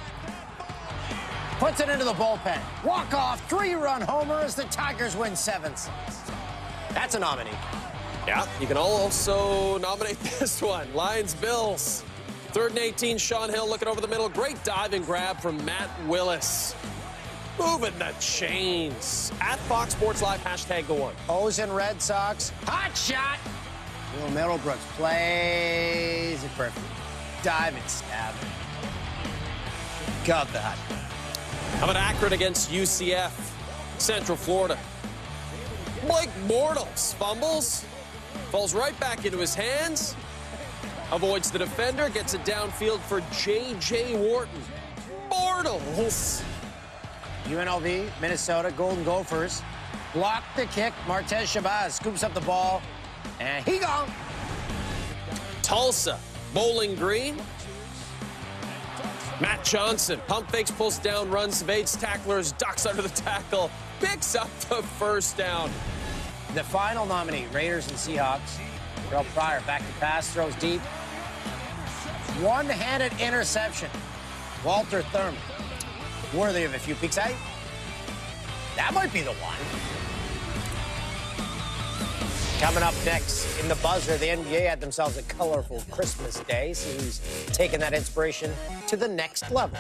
Puts it into the bullpen. Walk-off, three-run homer as the Tigers win seven six. That's a nominee. Yeah, you can also nominate this one. Lions-Bills. Third and eighteen, Sean Hill looking over the middle. Great dive and grab from Matt Willis. Moving the chains. At Fox Sports Live, hashtag the one. O's and Red Sox. Hot shot. Will Middlebrooks plays it perfect. Dive and stab it. Got that. How about Akron against U C F? Central Florida. Blake Bortles fumbles. Falls right back into his hands. Avoids the defender. Gets it downfield for J J Wharton. Bortles. U N L V, Minnesota, Golden Gophers. Block the kick. Martez Shabazz scoops up the ball. And he gone. Tulsa, Bowling Green. Matt Johnson, pump fakes, pulls down, runs, evades tacklers, ducks under the tackle, picks up the first down. The final nominee, Raiders and Seahawks. Terrell Pryor back to pass, throws deep. One-handed interception. Walter Thurman. Worthy of a few peeks. I, that might be the one. Coming up next in the buzzer, the N B A had themselves a colorful Christmas day, so he's taking that inspiration to the next level.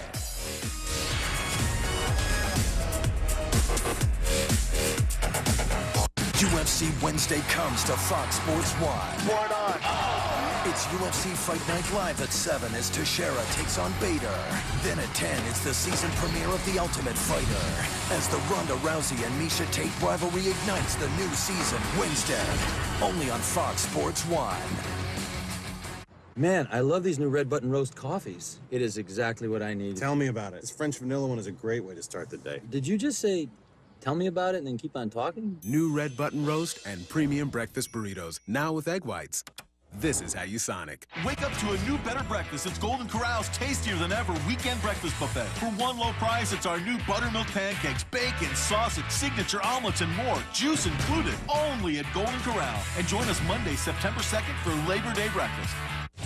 U F C Wednesday comes to Fox Sports One. What on? It's U F C Fight Night Live at seven as Teixeira takes on Bader. Then at ten, it's the season premiere of The Ultimate Fighter as the Ronda Rousey and Miesha Tate rivalry ignites the new season Wednesday, only on Fox Sports One. Man, I love these new Red Button Roast coffees. It is exactly what I need. Tell me about it. This French vanilla one is a great way to start the day. Did you just say, tell me about it and then keep on talking? New Red Button Roast and premium breakfast burritos, now with egg whites. This is how you Sonic. Wake up to a new better breakfast. It's Golden Corral's tastier than ever weekend breakfast buffet. For one low price, it's our new buttermilk pancakes, bacon, sausage, signature omelets, and more. Juice included, only at Golden Corral. And join us Monday, September second for Labor Day breakfast.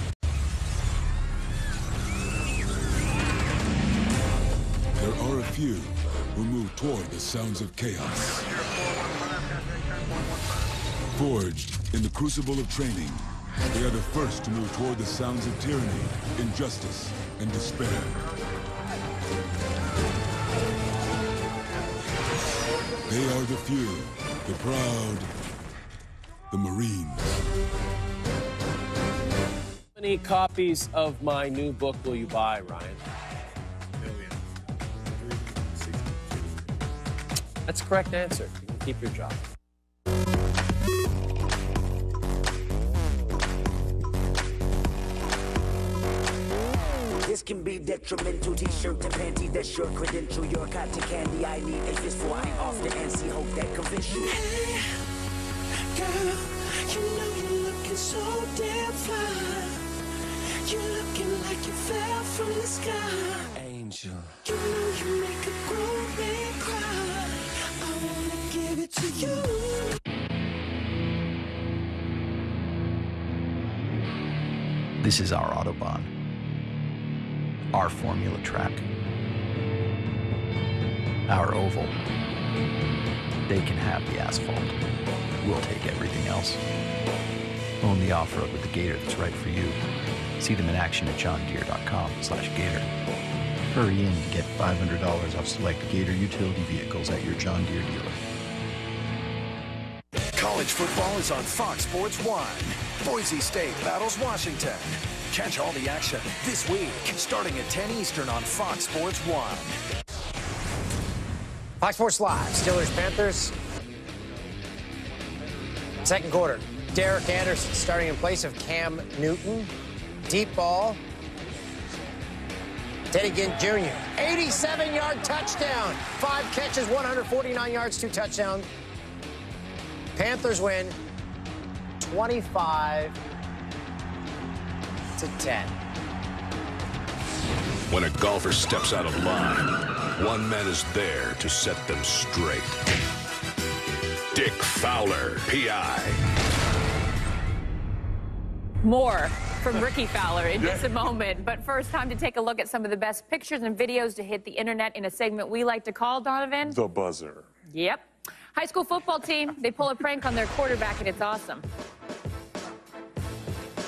There are a few who move toward the sounds of chaos. Forged in the crucible of training, they are the first to move toward the sounds of tyranny, injustice, and despair. They are the few, the proud, the Marines. How many copies of my new book will you buy, Ryan? That's the correct answer. You can keep your job. This can be detrimental. T-shirt to panty, that's your credential. Your cotton candy, I need a fistful. I off the N C, hope that convince you. Hey, girl, you know you're looking so damn fly. You're looking like you fell from the sky. Angel. You know you make a grown man cry. I wanna give it to you. This is our Autobahn. Our formula track. Our oval. They can have the asphalt. We'll take everything else. Own the off-road with the Gator that's right for you. See them in action at john deere dot com slash gator. Hurry in to get five hundred dollars off select Gator utility vehicles at your John Deere dealer. College football is on Fox Sports One. Boise State battles Washington. Catch all the action this week, starting at ten Eastern on Fox Sports One. Fox Sports Live, Steelers, Panthers. Second quarter, Derek Anderson starting in place of Cam Newton. Deep ball. Teddy Ginn Junior eighty-seven yard touchdown. Five catches, one hundred forty-nine yards, two touchdowns. Panthers win twenty-five to ten. When a golfer steps out of line, one man is there to set them straight. Dick Fowler, P I. More from Ricky Fowler in just a moment. But first, time to take a look at some of the best pictures and videos to hit the internet in a segment we like to call, Donovan, The Buzzer. Yep. High school football team, they pull a prank on their quarterback, and it's awesome.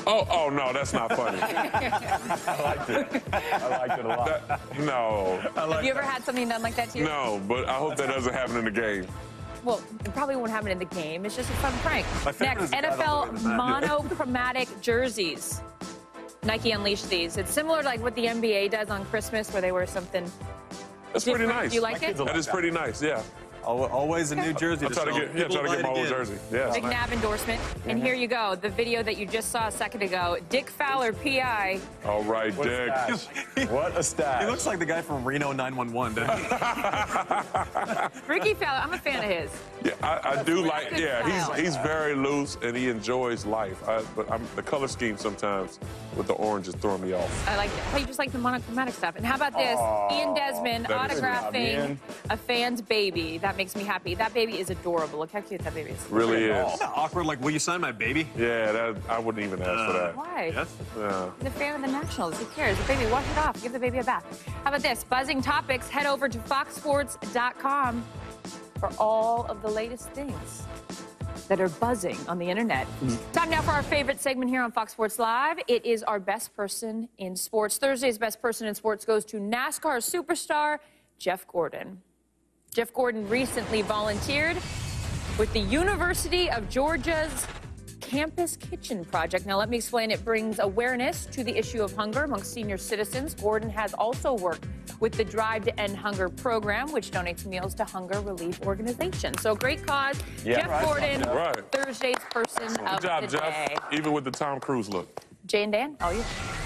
Oh, oh no, that's not funny. I liked it. I liked it a lot. That, no. I like Have you ever had something done like that to you? No, but I hope that doesn't happen in the game. Well, it probably won't happen in the game. It's just a fun prank. My favorite is Next, the guy N F L that was in the back. monochromatic jerseys. Nike unleashed these. It's similar to like what the N B A does on Christmas, where they wear something That's different. pretty nice. Do you like it? That is pretty nice, yeah. Always a new jersey. I'm trying to get, yeah, trying to get my own jersey. Yeah. McNabb endorsement. And here you go, the video that you just saw a second ago. Dick Fowler, P I. All right, What Dick. a stash. What a stash. He looks like the guy from Reno nine one one, doesn't he? Ricky Fowler, I'm a fan of his. Yeah, I, I do like. good Yeah, style. he's he's very loose and he enjoys life. I, but I'm, the color scheme sometimes with the orange is throwing me off. I like that. Oh, you just like the monochromatic stuff. And how about this? Aw, Ian Desmond that is autographing sweet, man. a fan's baby. That makes me happy. That baby is adorable. Look how cute that baby is. Really is. Isn't that awkward? Like, will you sign my baby? Yeah, that I wouldn't even ask for that. Why? Yes. Yeah. He's a fan of the Nationals. Who cares? The baby, wash it off. Give the baby a bath. How about this? Buzzing topics. Head over to fox sports dot com for all of the latest things that are buzzing on the internet. Time now for our favorite segment here on Fox Sports Live. It is our best person in sports. Thursday's best person in sports goes to NASCAR superstar Jeff Gordon. Jeff Gordon recently volunteered with the University of Georgia's Campus Kitchen Project. Now, let me explain. It brings awareness to the issue of hunger among senior citizens. Gordon has also worked with the Drive to End Hunger program, which donates meals to hunger relief organizations. So, great cause. Yeah, Jeff right. Gordon, Right. Thursday's person Good of job, the Jeff. day. Even with the Tom Cruise look. Jay and Dan, all you.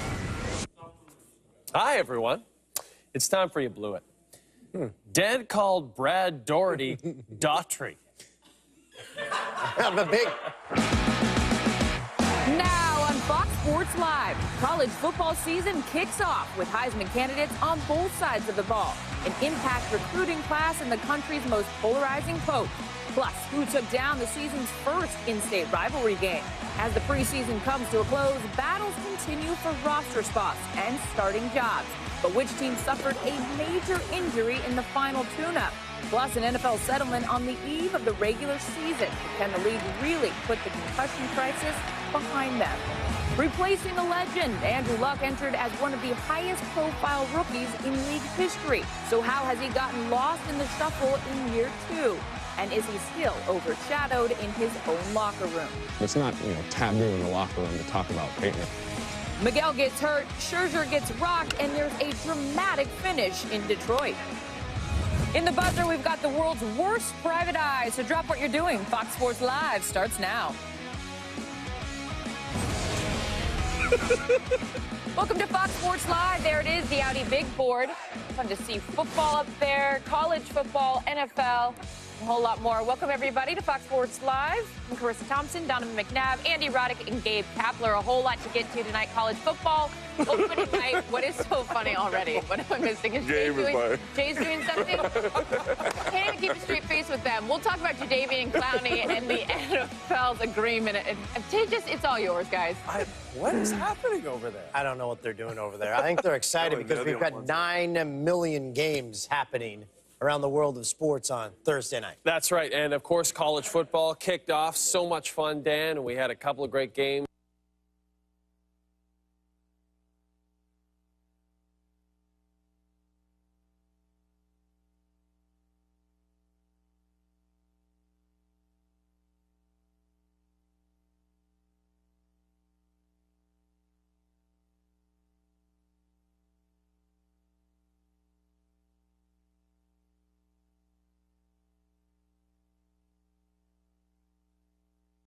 Hi, everyone. It's time for You Blew It. Dad called Brad Doherty Daughtry. I'm a big... Now on Fox Sports Live, college football season kicks off with Heisman candidates on both sides of the ball. An impact recruiting class in the country's most polarizing coach. Plus, who took down the season's first in-state rivalry game. As the preseason comes to a close, battles continue for roster spots and starting jobs. But which team suffered a major injury in the final tune-up? Plus, an N F L settlement on the eve of the regular season. Can the league really put the concussion crisis behind them? Replacing a legend, Andrew Luck entered as one of the highest-profile rookies in league history. So how has he gotten lost in the shuffle in year two? And is he still overshadowed in his own locker room? It's not, you know, taboo in the locker room to talk about Peyton. Miguel gets hurt, Scherzer gets rocked, and there's a dramatic finish in Detroit. In the buzzer, we've got the world's worst private eye. So drop what you're doing. Fox Sports Live starts now. Welcome to Fox Sports Live. There it is, the Audi Big Board. Fun to see football up there, college football, N F L, a whole lot more. Welcome, everybody, to Fox Sports Live. I'm Carissa Thompson, Donovan McNabb, Andy Roddick, and Gabe Kapler. A whole lot to get to tonight. College football, opening night. What is so funny already? What am I missing? Is Jay Gabe is doing, funny. Jay's doing something? Can't even keep a straight face with them. We'll talk about Jadeveon Clowney and the N F L's agreement. And, and Jay, just, it's all yours, guys. I, what is happening over there? I don't know what they're doing over there. I think they're excited because we've got nine million games happening around the world of sports on Thursday night. That's right. And, of course, college football kicked off. So much fun, Dan. And we had a couple of great games.